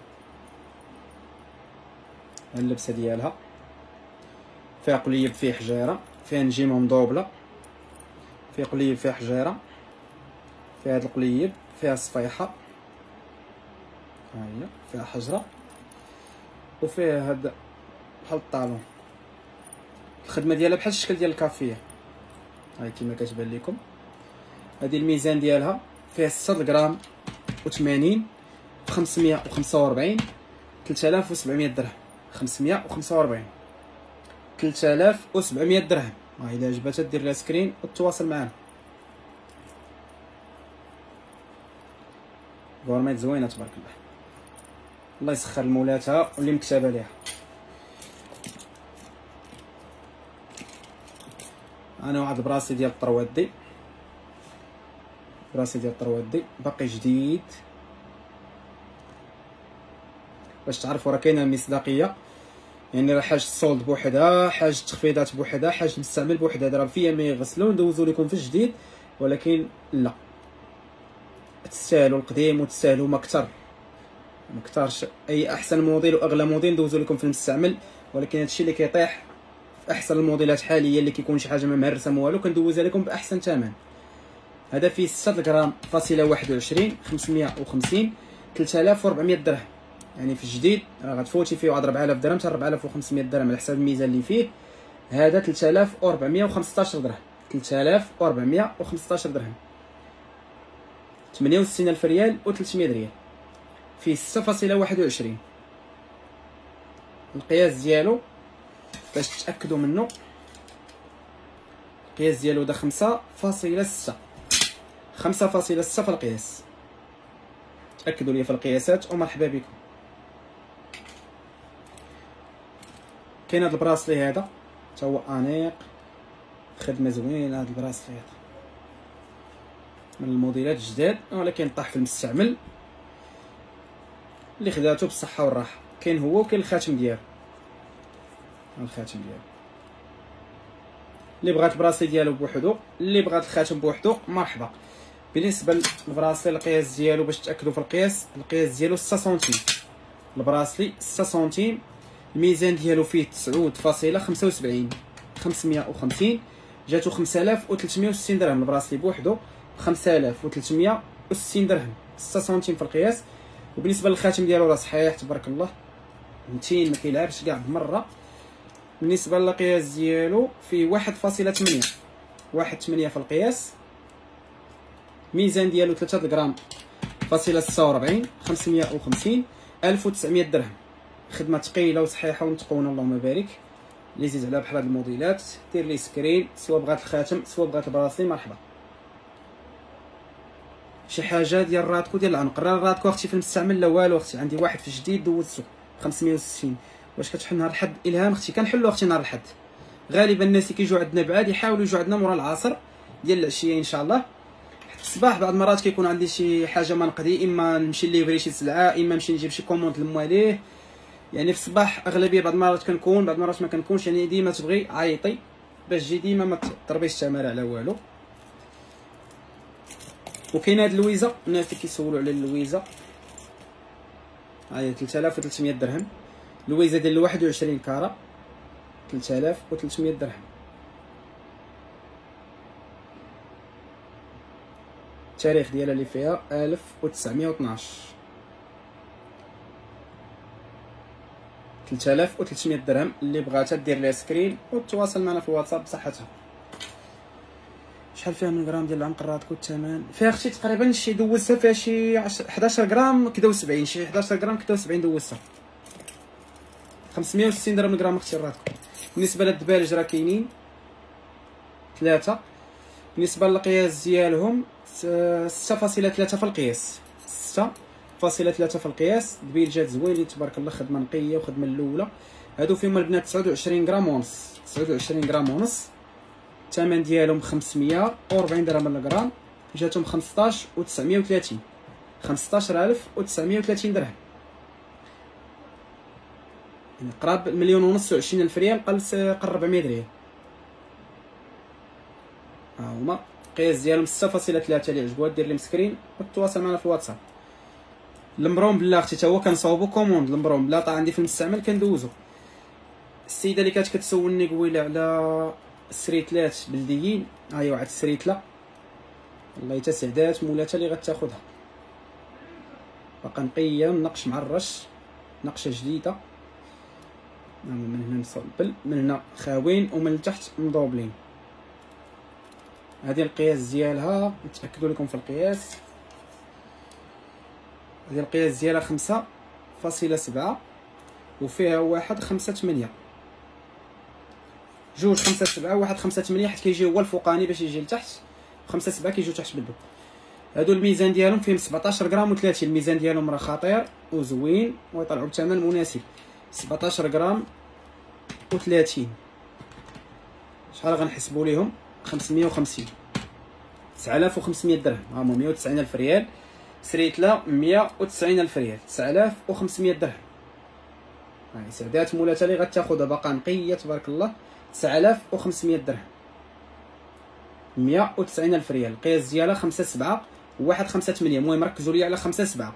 اللبسه ديالها فيها قليب فيه حجيره، فيها نجيمه مدوبله، فيها قليب فيه حجيره، فيها هاد القليب فيها صفيحه، ها هي فيها حجره، وفيها هاد بحال الطالون. الخدمه ديالها بحال الشكل ديال الكافيه، هاي كيما كتبان لكم. هادي الميزان ديالها فيها 6 غرام و80 ب 545 3700 درهم. 545 3700 درهم. ها الا عجباتها دير لها سكرين وتواصل معنا. كورميط زوينه تبارك الله. الله يسخر لمولاتها واللي مكتابه ليها. انا واحد البراسي ديال الطروادي. براسي ديال الطروادي باقي جديد باش تعرفوا راه كاينه المصداقيه، يعني راه حاجه الصولد بوحدها، حاجه التخفيضات بوحدها، حاجه المستعمل بوحدها. راه فيا ما يغسلوا ندوزو لكم في الجديد، ولكن لا تستاهلوا القديم وتستاهلوا ما كثرش. اي احسن موديل واغلى موديل ندوزو لكم في المستعمل، ولكن هادشي اللي كيطيح في احسن الموديلات حاليا اللي كيكون شي حاجه ما مهرسه ما والو كندوزها لكم باحسن ثمن. هذا فيه 6 غرام فاصله 21 550 3400 درهم. يعني في الجديد راه غتفوتي فيه واحد 4000 درهم حتى 4500 درهم على حساب الميزان اللي فيه. هذا 3415 درهم. 3415 درهم. 68000 ريال و300 ريال. فيه 6.21. القياس ديالو باش تاكدوا منه، القياس ديالو دا 5.6. 5.6 في القياس. تاكدوا لي في القياسات ومرحبا بكم. كاين هذا البراسلي هذا حتى هو انيق، خدمه زوينه. هذا البراسلي هذا من الموديلات الجداد، ولكن طاح في المستعمل اللي خداتو بالصحه والراحه. كاين هو وكاين الخاتم ديالو. الخاتم ديالو اللي بغات البراسلي ديالو بوحدو، اللي بغات الخاتم بوحدو مرحبا. بالنسبه للبراسلي القياس ديالو باش تاكدوا في القياس ديالو 6 سنتيم. البراسلي 6 سنتيم. الميزان ديالو فيه 9.75 550. جاتو 5360 درهم. البراسلي بوحدو 5360 درهم. 6 سنتيم في القياس. وبالنسبه للخاتم ديالو راه صحيح تبارك الله متين ما كيلعبش كاع بمره. بالنسبه للقياس ديالو فيه 1.8 1.8 في القياس. ميزان ديالو 3 غرام فاصله 46 550 1900 درهم. خدمه ثقيله وصحيحه ومتقونه اللهم بارك. اللي يزيد على بحال هاد الموديلات دير لي سكرين، سواء بغات الخاتم سواء بغات البراسلي مرحبا. شي حاجه ديال الراتكو ديال العنق. الراتكو اختي في المستعمل لا والو اختي. عندي واحد في الجديد دوزتو 560. واش كتحل نهار الحد؟ الهام اختي كنحلو اختي نهار الحد. غالبا الناس اللي كيجيو عندنا بعاد يحاولوا يجوا عندنا مورا العصر ديال العشيه ان شاء الله. حتى الصباح بعض المرات كيكون عندي شي حاجه ما نقضي، اما نمشي ليفري شي سلعه، اما نمشي نجيب شي كوموند لمواليه، يعني في الصباح اغلبيه بعض المرات كنكون، بعض المرات ما كنكونش، يعني ديما تبغي عيطي باش تجي ديما ما تضربيش التماره على والو. وكاينه هاد اللويزه، الناس اللي كيسولوا على اللويزه، هاهي 3300 درهم. اللويزه ديال 21 كاره 3300 درهم. التاريخ ديالها اللي فيها 1912. 3300 درهم. اللي بغاتها دير ليها سكرين وتواصل معنا في الواتساب بصحتها. شحال فيها من غرام ديال العنقرات الثمن؟ فيها اختي تقريبا شي دوزتها فيها شي 11 غرام كدا و70، شي 11 غرام كدا و70 دوزتها. 560 درهم الغرام اختي راتكم. بالنسبه للدبالج راه كاينين 3. بالنسبه للقياس ديالهم 6.3 في القياس، 6.3 في القياس. دبيلجات زوينين تبارك الله، خدمه نقيه وخدمه الاولى. هادو فيهم البنات 29 غرام ونص، 29 غرام ونص. الثمن ديالهم 540 درهم للغرام. جاتهم 15,930، 15,930 درهم، يعني قراب 1,500,000 ريال، قل 400 ريال. ها هما القياس ديالهم 6.3. اللي عجبوها دير لي مسكرين وتواصل معنا في الواتساب. المبروم بالله اختي تا هو كنصاوبو كوموند. المبروم بالله طا عندي في المستعمل كندوزو. السيده اللي كانت كتسولني قويله على السريتلات بلديين، ها هي واحد السريتله والله حتى سعدات مولاتها اللي غتاخدها، باقا نقيه نقش معرش، نقشه جديده. من هنا مصبل، من هنا خاوين، ومن التحت مضوبلين. هذه القياس ديالها نتاكدوا لكم في القياس. هذه القياس ديالها 5.7 وفيها واحد 5.8، جوج 5.7 واحد 5.8، حيت كيجي هو الفوقاني باش يجي لتحت، 5.7 كيجيو تحت بالدو. هادو الميزان ديالهم فيهم 17 غرام و30. الميزان ديالهم راه خطير وزوين ويطلعوا بثمن مناسب. 17 غرام و30. شحال غنحسبوا ليهم؟ 550، 9500 درهم. ها هما 190,000 ريال. سريتلا 190,000 ريال، 9500 درهم. هاي سعدات مولاتها اللي غتاخدها، باقا نقيه تبارك الله. 9500 درهم، 190,000 ريال. القياس ديالها 5.7 وواحد 5.8. المهم ركزوا لي على 5.7.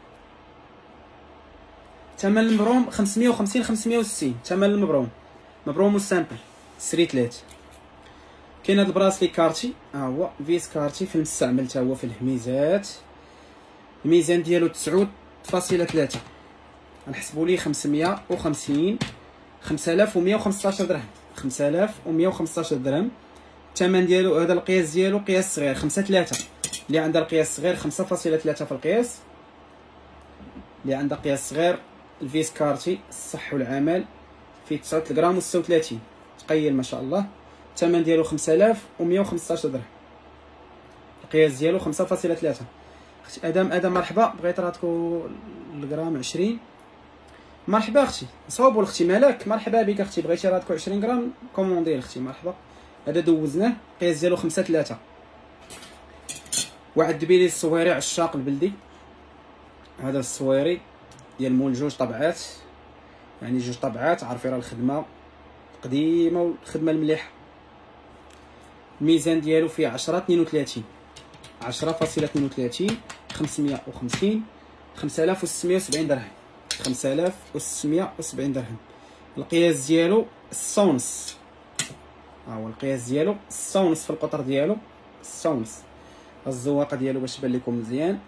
ثمن المبروم 550 560. ثمن المبروم، مبروم والسامبل ستريتلات. كاين هاد البراسلي كارتي، ها هو فيس كارتي في المستعمل، تا هو في الحميزات. الميزان ديالو 9.3. غنحسبوا ليه 550، 5115 درهم، 5115 درهم. الثمن ديالو هذا القياس ديالو قياس صغير 5.3. اللي عندها القياس صغير 5.3 في القياس. اللي عندها قياس صغير الفيس كارتي الصح والعمل فيه 9 غرام و36 تقيل ما شاء الله. الثمن ديالو 5115 درهم. القياس ديالو 5.3. اختي ادم مرحبا، بغيت راتكو الغرام 20. مرحبا اختي، صوبوا اختي مالك، مرحبا بك اختي، بغيتي راتكو 20 غرام كوموندي اختي، مرحبا. هذا دوزناه، القياس ديالو 5.3. واحد دبيلي الصويري عشاق البلدي، هذا الصويري ديال مول جوج طبعات، يعني جوج طبعات، عارفين راه الخدمه قديمه والخدمه المليحه. الميزان ديالو فيه 10.32، 10.32، 550، 5670 درهم، 5670 درهم. القياس ديالو 6.5. ها هو القياس ديالو 6.5 في القطر ديالو 6.5. الزواقه ديالو باش تبان لكم مزيان.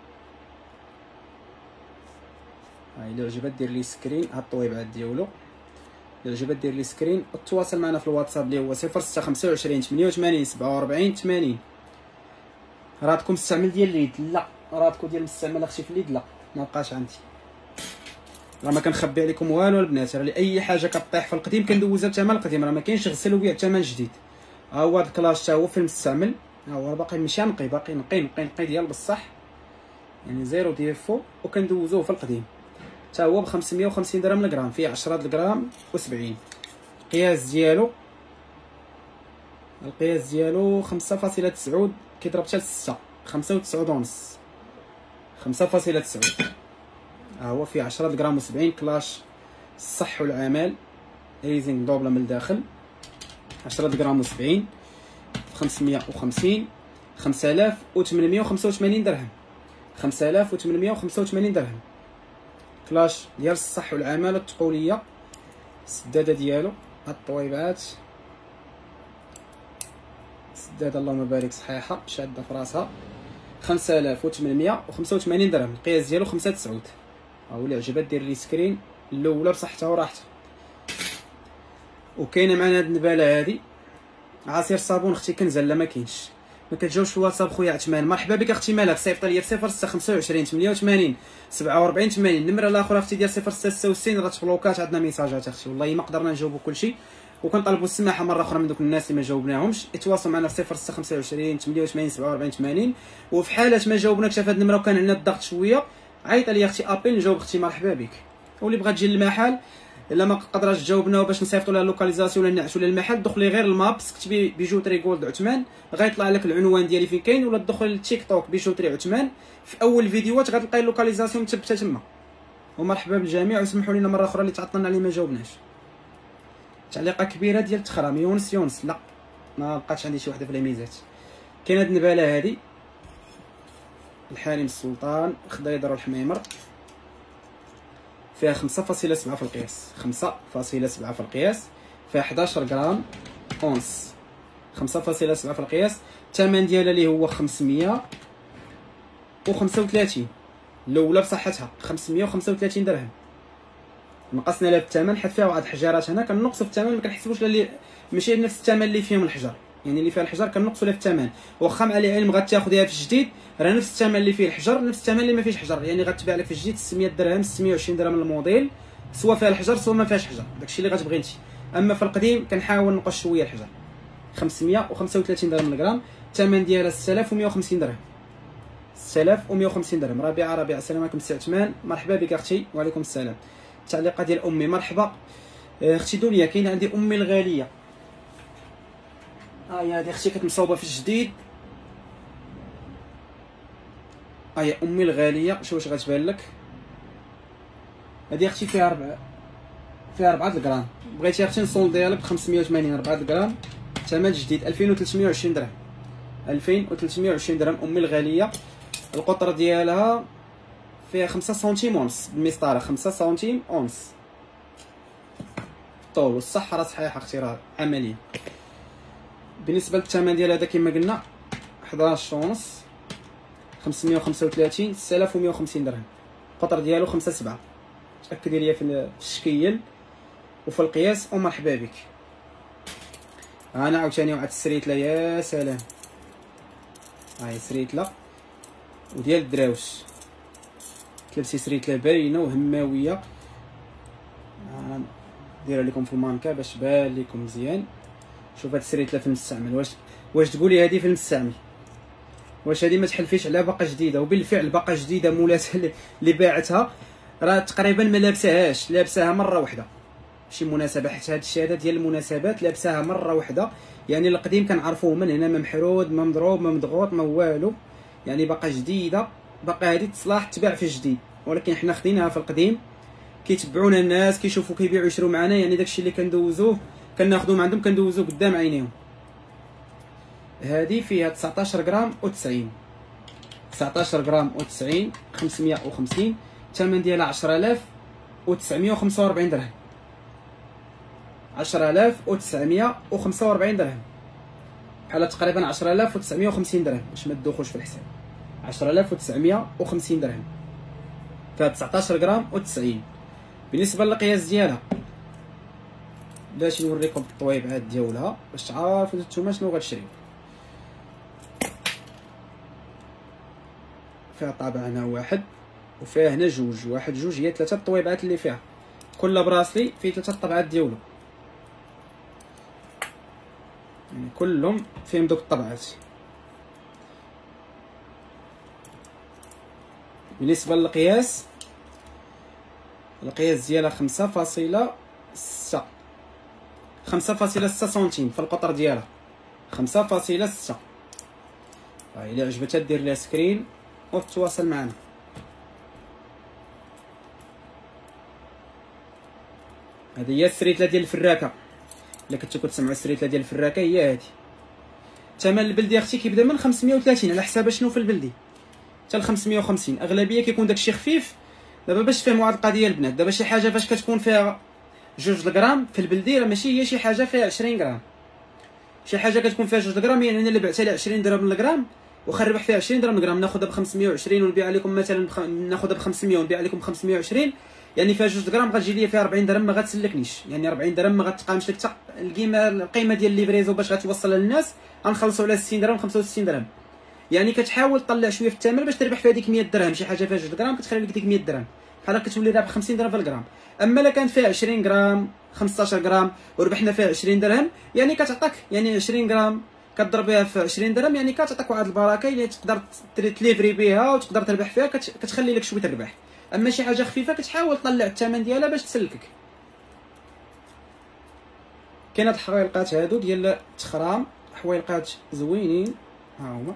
هاي اللي عجبت دير لي سكرين، ها الطويبعات ديالو اللي عجبت دير لي سكرين وتواصل معنا في الواتساب اللي هو 0625 88 47 80. راتكم مستعمل ديال اليد؟ لا، راتكم ديال المستعمل اختي في اليد لا، ما بقاش عندي. راه ما كنخبي عليكم والو البنات، راه اي حاجه كطيح في القديم كندوزها بثمن القديم، راه ما كاينش غسل وبيع بثمن جديد. ها هو هذا الكلاش تا هو في المستعمل، ها هو باقي ماشي نقي، باقي نقي ديال بصح، يعني زيرو ديفو، وكندوزوه في القديم. تا هو ب 550 درهم الغرام، فيه 10 غرام و70. القياس ديالو 5.9 كيضرب حتى ل 6، 95 ونص، 5.9. ها هو فيه 10 غرام و70 كلاش الصح والعمل ريزين دوبله من الداخل 10 غرام و70 550 5885 درهم 5885 درهم. كلاش ديال الصح والعمل التقوليه، السداده ديالو هاد الطويبات، السداده اللهم بارك صحيحه شاده في راسها 5885 درهم. القياس ديالو 5 9. ها هو اللي عجبات دير لي سكرين الاولى بصحتها وراحتها. وكاينه معنا هاد النباله هادي عصير صابون اختي كنزه لا ما كاينش، ما كتجاوبش في الواتساب خويا عثمان. مرحبا بك اختي مالك، صيفط ليا في 0625 88 47 80. النمره الاخرى اختي ديال 0666 راه تبلوكات عندنا ميساجات اختي، والله ما قدرنا نجاوبوا كلشي وكنطلبوا السماحه مره اخرى من دوك الناس اللي ما جاوبناهمش. اتواصلوا معنا في 0625 88 47 80. وفي حاله ما جاوبناكش في هذه النمره وكان عندنا الضغط شويه عيط لي اختي ابيل نجاوب اختي مرحبا بك. واللي بغات تجي للمحل الا ما قدراش تجاوبنا باش نصيفطوا لها اللوكاليزاسيون ولا نعسوا للمحل، دخلي غير المابس كتبي بيجوتري جولد عثمان غيطلع لك العنوان ديالي فين كاين، ولا تدخل للتيك توك بيجوتري عثمان في اول الفيديوهات غتلقاي اللوكاليزاسيون مثبته تما. ومرحبا بالجميع وسمحوا لنا مره اخرى اللي تعطلنا اللي ما جاوبناش. تعليقه كبيره ديال تخرم يونس لا ما بقاتش عندي شي وحده في ليميزات. كاين هاد النباله هادي الحريم السلطان خضر يضرو الحميمر فيها 5.7 في القياس، 5.7 في القياس، فيها 11 غرام اونس، 5.7 في القياس. الثمن ديالها اللي هو 535 الاولى بصحتها 535 درهم. نقصنا لها بالثمن حيت فيها واحد الحجرات هنا كنقصوا في الثمن، ما كنحسبوش اللي ماشي نفس الثمن اللي فيهم الحجر، يعني اللي فيها الحجر كنقصوا لها في الثمن. واخا مع العلم غتاخذيها في الجديد راه نفس الثمن اللي فيه الحجر نفس الثمن اللي ما فيهش حجر، يعني غتباع لك في الجديد 600 درهم 620 درهم الموديل، سواء فيها الحجر سواء ما فيهاش حجر، داكشي اللي غتبغي انت. اما في القديم كنحاول نقص شويه الحجر. 535 درهم الغرام. الثمن ديالها 6150 درهم، 6150 درهم. ربيعه السلام عليكم سي عثمان، مرحبا بك اختي. وعليكم السلام. التعليقه ديال امي مرحبا اختي دنيا. كاين عندي امي الغاليه هي هادي اختي كتمصوبه في الجديد. هي امي الغاليه شوف واش غتبان لك. هادي اختي فيها 4 غرام، بغيتي اختي نسولديها لك ب 580 4 غرام. ثمن جديد 2320 درهم، 2320 درهم امي الغاليه. القطر ديالها فيها 5 سنتيم ونص بالمسطره، 5 سنتيم ونص الطول. والصحه راه صحيحه اختي راه عمليه. بالنسبه للثمن ديال هذا كما قلنا 11 ونص، 535 6150 درهم. القطر ديالو 5 7. تاكدي ليا في الشكيل وفي القياس ومرحبا بك. انا عاوتاني واحد السريتله يا سلام، هاي سريتله وديال الدراوش، تلبسي سريتله باينه وهماويه. نديرها لكم في المانكا باش تبان لكم مزيان. شوف هاد السريتله في المستعمل، واش تقولي هادي في المستعمل؟ واش هادي ما تحلفيش على باقه جديده؟ وبالفعل باقه جديده مولاتها اللي باعتها راه تقريبا ما لابساهاش، لابساها مره واحده شي مناسبه، حيت هاد الشهاده ديال المناسبات لابساها مره واحده. يعني القديم كنعرفوه من هنا ما محرود ما مضروب ما مضغوط ما والو، يعني باقه جديده. باقه هادي تصلاح تباع في الجديد، ولكن حنا خديناها في القديم. كيتبعونا الناس كيشوفوا كيبيعوا يشرو معنا، يعني داكشي اللي كندوزوه كناخذوه من عندهم كندوزوه قدام عينيهم. هذه فيها 19 غرام و90، 19 غرام و90 550. الثمن ديالها 10945 درهم، 10945 درهم، بحال تقريبا 10950 درهم باش ما تدوخوش في الحساب. 10950 درهم فيها 19 غرام و90. بالنسبه للقياس ديالها باش نوريكم الطويبعات ديالها باش تعرفوا نتوما شنو غتشريو. فيها طابع هنا واحد وفيها هنا جوج، واحد جوج هي 3 الطويبعات اللي فيها، كل براسلي فيه 3 الطبعات ديالو، يعني كلهم فيهم دوك الطبعات. بالنسبه للقياس، القياس ديالها 5.6 سنتيم في القطر ديالها، 5.6. الا عجبتها دير لها سكرين وتتواصل معنا. هذه هي السريتله ديال الفراكه. الا كنتو كتسمعوا السريتله ديال الفراكه هي هذه. ثمن البلدي اختي كيبدا من 530 على حساب شنو في البلدي حتى ل 550. اغلبيه كيكون داكشي خفيف. دابا باش تفهموا هاد القضيه البنات، دابا شي حاجه فاش كتكون فيها 2 غرام في البلدي راه ماشي هي شي حاجه فيها 20 غرام. شي حاجه كتكون فيها 2 غرام يعني انا اللي بعتها لي 20 درهم للغرام واخا نربح فيها 20 درهم للغرام، ناخذها ب 520 ونبيع لكم مثلا ناخذها ب 500 ونبيع لكم ب 520، يعني فيها 2 غرام غتجي لي فيها 40 درهم ما غتسلكنيش. يعني 40 درهم ما غتقامش لك حتى القيمه ديال ليفريزو باش غتوصلها للناس غنخلصوا على 60 درهم 65 درهم. يعني كتحاول تطلع شويه في الثمن باش تربح فيها ديك 100 درهم. شي حاجه فيها 2 غرام كتخلي لك ديك 100 درهم بحال كتولي رابح 50 درهم في الغرام. اما الا كانت فيها 20 غرام 15 غرام وربحنا فيها 20 درهم يعني كتعطيك يعني 20 غرام كضربيها في 20 درهم يعني كتعطيك واحد البركه اللي تقدر تليفري بها وتقدر تربح فيها، كتخلي لك شويه الربح. اما شي حاجه خفيفه كتحاول تطلع الثمن ديالها باش تسلكك. كاين هاد الحويلقات هادو ديال التخرام، حويلقات زوينين ها هما.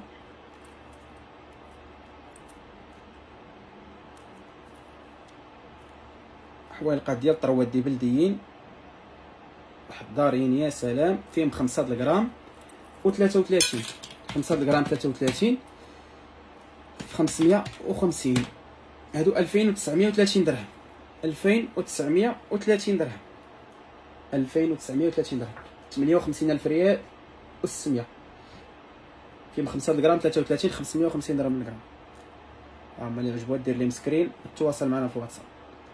حويلقات ديال طروادي بلديين حضاريين يا سلام، فيهم 5 غرام و33. 5 غرام 33 في 550 هادو 2930 درهم. 2930 درهم 2930 درهم 58000 ريال و600. فيهم 5 غرام 33 550 درهم للغرام. اللي عجبوها دير لي مسكرين تواصل معنا في الواتساب.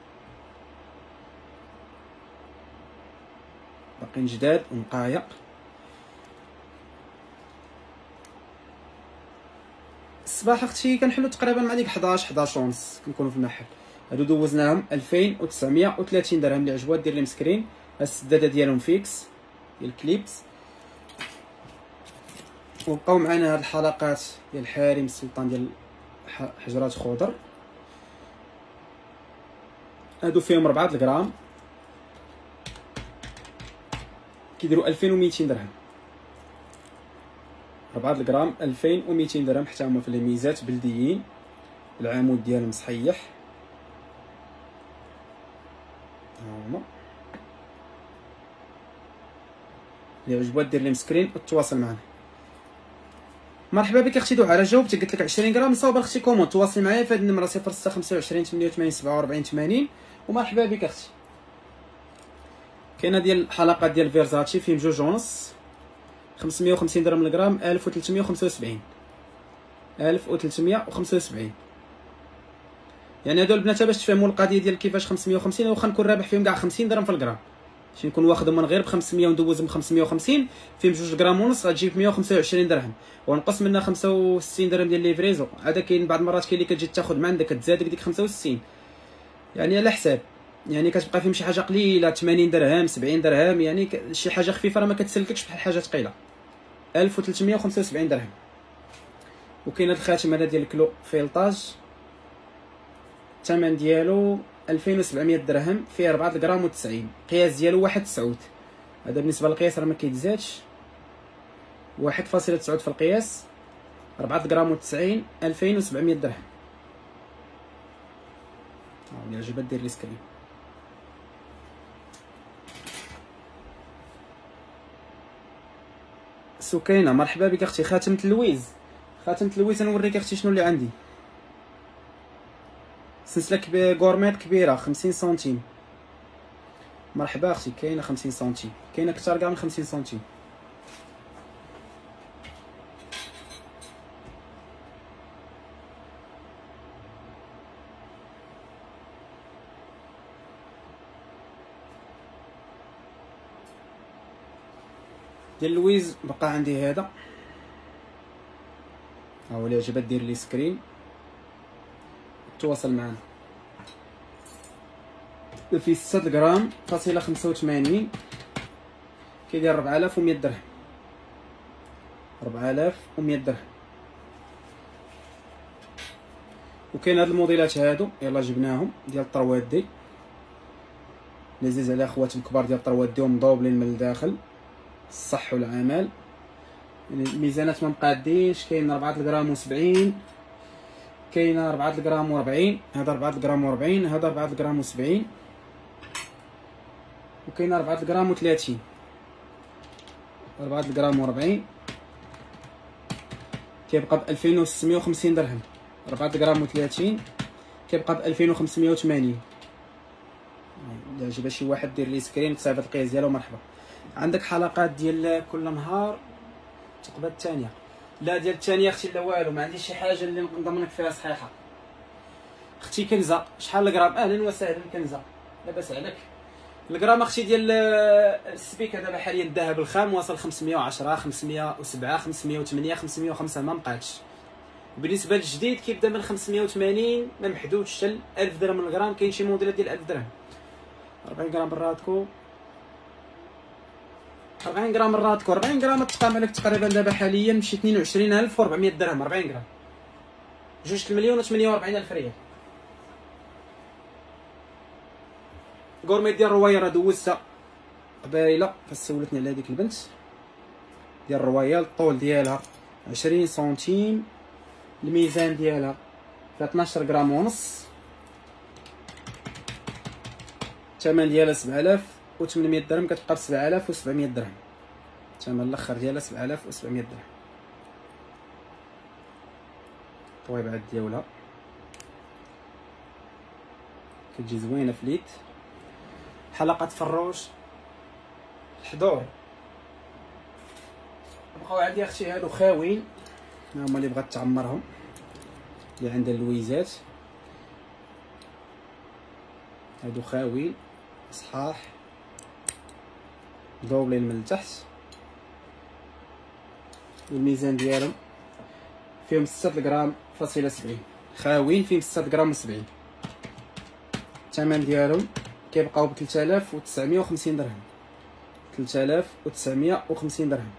باقيين جداد ونقايق. الصباح اختي كنحلو تقريبا مع ديك 11 ونص كنكونوا في المحل. هادو دوزناهم 2930 درهم. اللي عجبوها دير لي مسكرين. السداده ديالهم فيكس ديال الكليبس. وبقاو معنا هاد الحلقات ديال الحريم السلطان ديال حجرات خضر. هادو فيهم 4 غرام كيديروا 2200 درهم. 4 غرام 2200 درهم حتى هما في الميزات بلديين. العمود ديالهم صحيح هما. اللي عجبوها دير لي مسكرين وتواصل معنا. مرحبا بك اختي دعاء، جاوبتك قلت لك 20 غرام صوب اختي كومون. تواصلي معايا في هذا النمره 0625 88 47 80. ومرحبا بك اختي. كاينه ديال الحلقات ديال فيرزاتشي فيهم 2.5 550 درهم للغرام 1375. 1375 يعني هادو البنات باش تفهموا القضيه ديال كيفاش 550 واخا نكون رابح فيهم كاع 50 درهم في الغرام. شي نكون واخدهم من غير ب 500 وندوزهم ب 550 فيهم 2 غرام ونص غتجيب 125 درهم ونقص منها 65 درهم ديال ليفريزو. هذا كاين بعض المرات كاين اللي كتجي تاخذ من عندك كتزادك ديك 65 يعني على حساب. يعني كتبقى فيهم شي حاجه قليله 80 درهم 70 درهم يعني شي حاجه خفيفه راه ما كتسلككش بحال حاجه ثقيله. 1375 درهم. وكاين هذا الخاتم هذا ديال الكلو فيلطاج الثمن ديالو 2700 درهم فيه 4 غرام و90. القياس ديالو 1.9. هذا بالنسبه للقياس راه ما كيتزادش. 1.9 في القياس 4 غرام و90 2700 درهم. اللي عجبها دير لي سكرين. سكينه مرحبا بك اختي. خاتم تلويز. خاتم تلويز نوريك اختي شنو اللي عندي. سلسله غورميت كبيره 50 سنتيم. مرحبا اختي. كاينه 50 سنتيم كاينه كثر كاع من 50 سنتيم. ديال لويز بقى عندي هذا ها هو. اللي عجبها دير لي سكرين تواصل معنا. في 6 غرام فاصله 85 كيدير 4100 درهم. 4100 درهم. وكاين هاد الموديلات هادو يلا جبناهم ديال الطروادي لذيذ على اخواتي الكبار ديال الطروادي ومضوبلين من الداخل. الصح والعمل. الميزانات ما مقادينش. كاين 4 غرام و70 كاين 4 غرام و40. هذا 4 غرام و40 هذا 4 غرام و70. وكاين 4 غرام و30، 4 غرام و40 كيبقى ب 2650 درهم. 4 غرام و30 كيبقى ب 2580. الا عجبها شي واحد دير لي سكرين تصايفط القياس ديالو مرحبا. عندك حلقات ديال كل نهار تقبل الثانيه. لا ديال الثانيه اختي لا والو، ما عنديش شي حاجه اللي نضمنك فيها صحيحه. اختي كنزه شحال الغرام؟ اهلا وسهلا كنزه، لاباس عليك؟ الغرام اختي ديال السبيكه دابا حاليا الذهب الخام واصل 510 507 508 505 ما بقاتش. بالنسبه للجديد كيبدا من 580 ما محدودش حتى 1000 درهم الغرام. كاين شي موديلات ديال 1000 درهم. 40 غرام براتكو، 40 غرام الراتكو، 40 غرام تقام لك تقريبا دابا حاليا بشي 22400 درهم. 40 غرام 2 مليون و 48 الف ريال. كورميت ديال الرويال دوزتها قبيله فاش سولتني على هذيك البنت ديال الرويال. الطول ديالها 20 سنتيم، الميزان ديالها 12 غرام ونص، الثمن ديالها 7800 درهم، كتبقى ب 7700 درهم. الثمن الاخر ديالها 7700 درهم. الطويبعات ديالها كتجي زوينه في اليد. حلقه فروش الحضور بقاو عندي اختي هادو خاوين، هما اللي بغات تعمرهم، اللي عندها اللويزات. هادو خاوين صحاح دوبلين من التحت، والميزان ديالهم فيهم 6 غرام فاصله 70. خاوين فيهم 6 غرام و70. الثمن ديالهم كيبقاو ب 3950 درهم. 3950 درهم.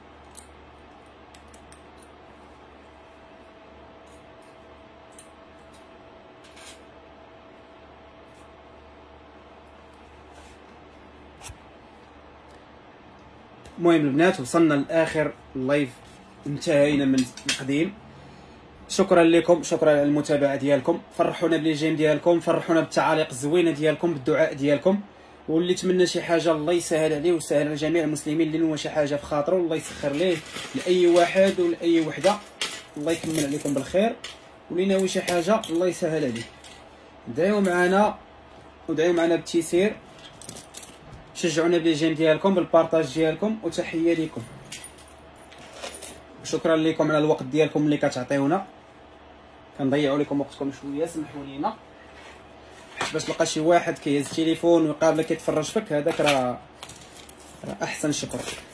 المهم البنات وصلنا لاخر اللايف، انتهينا من القديم. شكرا لكم، شكرا على المتابعه ديالكم. فرحونا بلي جيم ديالكم، فرحونا بالتعاليق الزوينه ديالكم، بالدعاء ديالكم. واللي تمنى شي حاجه الله يسهل عليه ويسهل على جميع المسلمين اللي نوى شي حاجه في خاطره، والله يسخر ليه لاي واحد ولاي وحده. الله يكمل عليكم بالخير، واللي ناوي شي حاجه الله يسهل عليه. دعيو معنا ودعيو معنا بالتيسير، شجعونا بالجيم ديالكم بالبارطاج ديالكم، وتحيه لكم. شكرا لكم على الوقت ديالكم اللي كتعطيونا، كنضيعوا لكم وقتكم شويه، سمحوا لينا. باش تلقى شي واحد كيهز التليفون ويقابلك كيتفرج فيك، هذاك راه احسن شكر.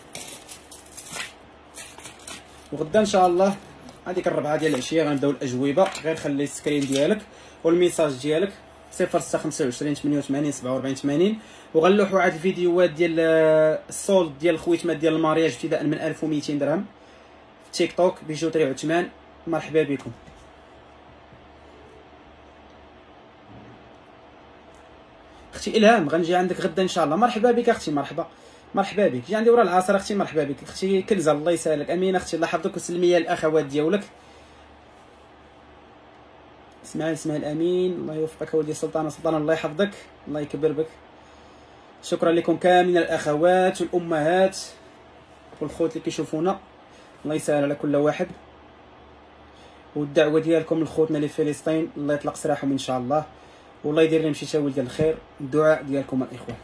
وغدا ان شاء الله هذيك الربعه ديال العشيه غنبداو الاجوبه. غير خلي السكرين ديالك والميساج ديالك 025 88 47 80، وغنلوحوا عاد الفيديوهات ديال السولد ديال الخويتمات ديال المارياج ابتداء من 1200 درهم في تيك توك بيجوتري عثمان. مرحبا بكم. اختي الهام غنجي عندك غدا ان شاء الله. مرحبا بك اختي، مرحبا بك. جي عندي ورا العصر اختي. مرحبا بك اختي كنزه، الله يسهلك. امين اختي، الله يحفظك وسلمي الاخوات ديالك. اسماعيل امين، الله يوفقك ولدي. سلطان الله يحفظك، الله يكبر بك. شكرا لكم كاملين الاخوات والامهات والخوت اللي كيشوفونا، الله يسهل على كل واحد. والدعوه ديالكم لخوتنا اللي في فلسطين، الله يطلق سراحهم ان شاء الله، والله يدير لهم شي تاويل ديال الخير. الدعاء ديالكم الاخوان.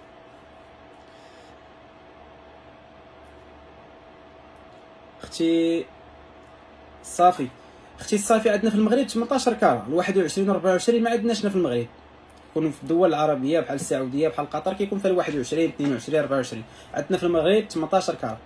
اختي صافي، اختي الصافي عندنا في المغرب 18 كاره، ال 21 و 24 ما عندناش في المغرب. يكونوا في الدول العربيه بحال السعوديه بحال قطر كيكون في ال 21 22 24. عندنا في المغرب 18 كاره.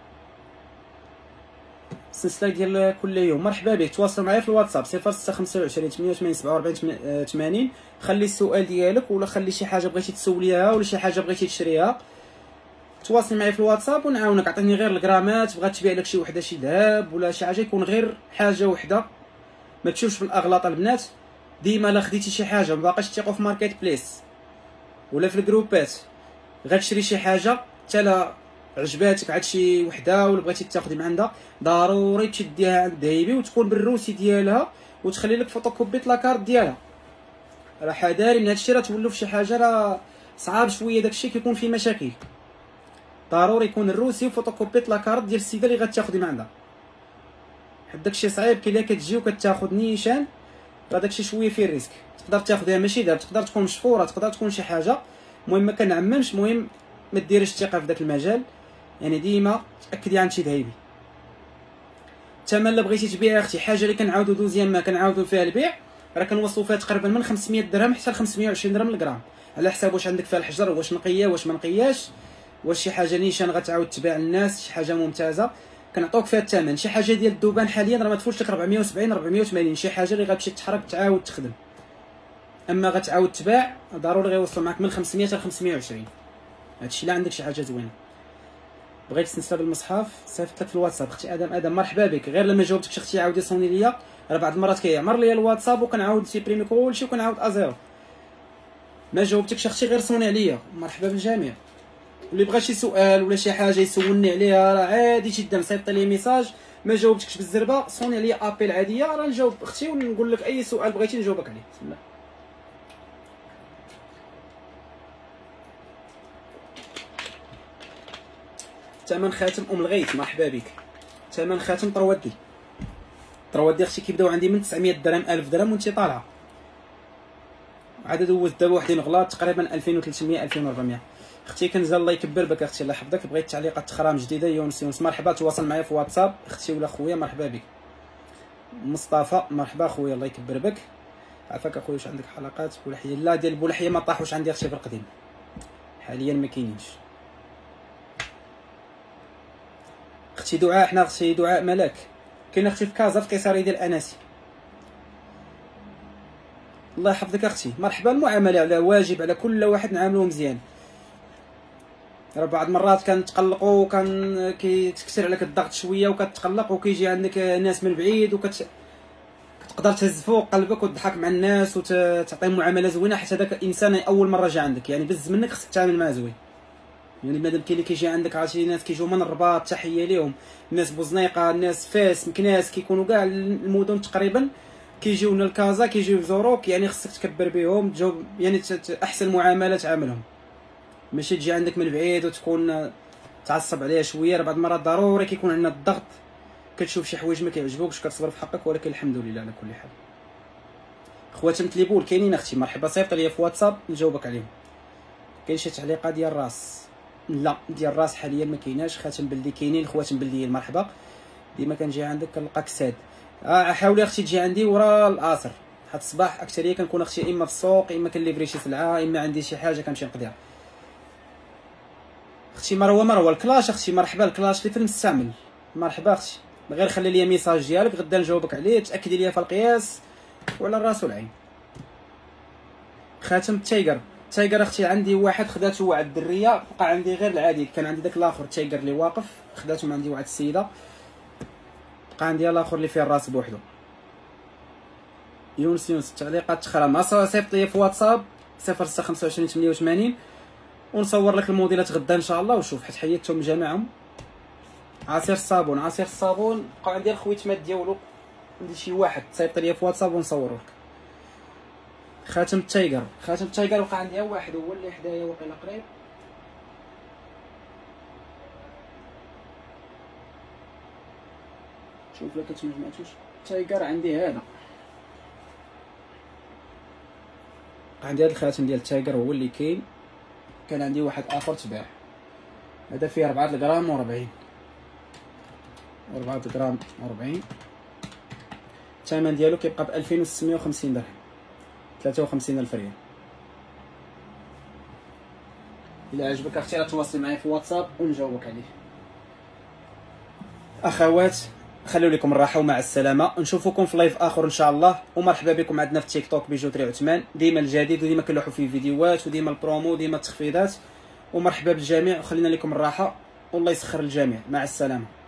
السلسله ديال كل يوم. مرحبا بك، تواصلوا معايا في الواتساب 0625 88 47 80. خلي السؤال ديالك ولا خلي شي حاجه بغيتي تسوليها ولا شي حاجه بغيتي تشريها، تواصل معايا في الواتساب ونعاونك. عطيني غير الغرامات، بغات تبيع لك شي وحده شي ذهب ولا شي حاجه، يكون غير حاجه وحده، ما تشوفش في الاغلاط البنات. ديما لا خديتي شي حاجه ما باقاش تثيقوا في ماركت بليس ولا في الجروبات، غتشري شي حاجه حتى لا عجباتك عاد شي وحده ولا بغيتي تاخدي من عندها، ضروري تشديها عند دايبي وتكون بالروسي ديالها وتخلي لك فوتوكوبي لاكارت ديالها. راه حذاري من هادشي، راه تولوا في شي حاجه راه صعاب شويه داكشي كيكون فيه مشاكل. ضروري يكون الروسي وفوتوكوبيط لاكارت ديال السيده اللي غتاخدي من عندها، حيت داكشي صعيب. كي الا كتجي وكتاخد نيشان راه داكشي شويه فيه الريسك. تقدر تاخدها ماشي دابا، تقدر تكون مشفوره، تقدر تكون شي حاجه. المهم ما كنعممش، المهم ما ديريش الثقه في داك المجال. يعني ديما تاكدي عن شي ذهبي. الثمن الا بغيتي تبيع اختي حاجه اللي كنعاودو دوزيام ما كنعاودو فيها البيع، راه كنوصلوا فيها تقريبا من 500 درهم حتى ل 520 درهم الغرام، على حساب واش عندك فيها الحجر، واش نقيه واش ما نقياش، واش شي حاجه نيشان غتعاود تبيع للناس، شي حاجه ممتازه كنعطوك فيها الثمن. شي حاجه ديال الذوبان حاليا راه ما تفوتش لك 470 480، شي حاجه اللي غتمشي تحرك تعاود تخدم. اما غتعاود تباع ضروري غيوصلوا معك من 500 حتى ل 520. هادشي الا عندك شي حاجه زوينه. بغيت تنسى بالمصحف صيفط لك في الواتساب اختي ادم مرحبا بك. غير لما جاوبتكش اختي عاودي صوني ليا، راه بعض المرات كيعمر ليا الواتساب وكنعاود سيبريمي كلشي وكنعاود ازيرو. ما جاوبتكش اختي غير صوني عليا. مرحبا بالجميع. واللي بغى شي سؤال ولا شي حاجه يسولني عليها راه عادي جدا، صيفط لي ميساج. ما جاوبتكش بالزربه صوني عليا ابيل عاديه، راه نجاوب اختي ونقول لك اي سؤال بغيتي نجاوبك عليه. بسم الله. ثمن خاتم الغيث مرحبا بك. ثمن خاتم طروادي اختي كيبداو عندي من 900 درهم 1000 درهم وانت طالعه. عاد دوزت دابا وحدين غلاط تقريبا 2300 2400. اختي كنزه الله يكبر بك اختي الله يحفظك. بغيت تعليقات تخرام جديده يونس مرحبا. تواصل معايا في واتساب اختي ولا خويا مرحبا بك. مصطفى مرحبا خويا الله يكبر بك. عافاك اخويا واش عندك حلقات بولحيه؟ لا ديال بولحيه ما طاحوش عندي اختي في القديم حاليا ما كاينينش. اختي دعاء حنا اختي دعاء ملاك كاين اختي في كازا في قيصريه ديال اناسي. الله يحفظك اختي مرحبا. المعامله على واجب على كل واحد نعاملوه مزيان. راه بعض المرات كنتقلقوا وكان كيتكثر عليك الضغط شويه وكتقلق وكيجي عندك ناس من بعيد كتقدر تهز فوق قلبك وتضحك مع الناس وتعطيهم معامله زوينه حيت هذاك الانسان اول مره جا عندك يعني بز منك خصك تعامل معاه زوين. يعني بنادم كاين اللي كيجي عندك عرفتي ناس كيجيو من الرباط تحيه ليهم، الناس بوزنيقه، الناس فاس مكناس كيكونوا كاع المدن تقريبا كيجيو من الكازا كيجيو يزوروك. يعني خصك تكبر بهم تجاوب يعني احسن معامله تعاملهم، ماشي تجي عندك من بعيد وتكون تعصب عليها شويه. راه بعض المرات ضروري كيكون عندنا الضغط كتشوف شي حوايج ما كيعجبوكش كتصبر في حقك، ولكن الحمد لله على كل حال. خواتم تليبول كاينين اختي مرحبا. صيفط ليا في واتساب نجاوبك عليهم. كاين شي تعليقه ديال الراس؟ لا ديال الراس حاليا ما كايناش. خاتم بلدي كاينين خواتم بلديين مرحبا. ديما كنجي عندك كنلقاك ساد. حاولي اختي تجي عندي ورا العصر حتى الصباح اكثريه كنكون اختي اما في السوق اما كنليفري شي سلعه اما عندي شي حاجه كنمشي نقضيها. اختي مروه الكلاش اختي مرحبا. الكلاش اللي في المستعمل مرحبا اختي. غير خلي لي ميساج ديالك غدا نجاوبك عليه تاكدي لي في القياس وعلى الراس والعين. خاتم تايجر اختي عندي واحد خداته واحد الدريه بقى عندي غير العادي. كان عندي داك الاخر تايجر اللي واقف خداته من عندي واحد السيده بقى عندي الاخر اللي فيه الراس بوحدو. يونس التعليقات تخرم صيفط لي في واتساب 0625 88 ونصور لك الموديلات غدا ان شاء الله. وشوف حيت حيدتهم جميعهم. عصير الصابون بقى عندي الخويتمات ديالو عندي شي واحد صيفط لي في واتساب ونصورو لك. خاتم التايجر وقع عندي واحد هو اللي حدايا وقيلا قريب. شوف لك كتما جمعتوش. التايجر عندي هذا عندي هذا الخاتم ديال التايجر هو اللي كاين. كان عندي واحد اخر تباع هذا فيه 4 غرام و40 4 غرام و40. الثمن ديالو كيبقى ب 2650 درهم 53,000 ريال. الا عجبك اختي راه تواصل معايا في واتساب ونجاوبك عليه. اخوات خلوا لكم الراحه ومع السلامه. نشوفكم في لايف اخر ان شاء الله. ومرحبا بكم عندنا في تيك توك بيجوتري عثمان. ديما الجديد وديما كنلوحوا فيه فيديوهات وديما البرومو وديما التخفيضات. ومرحبا بالجميع وخلينا لكم الراحه والله يسخر الجميع. مع السلامه.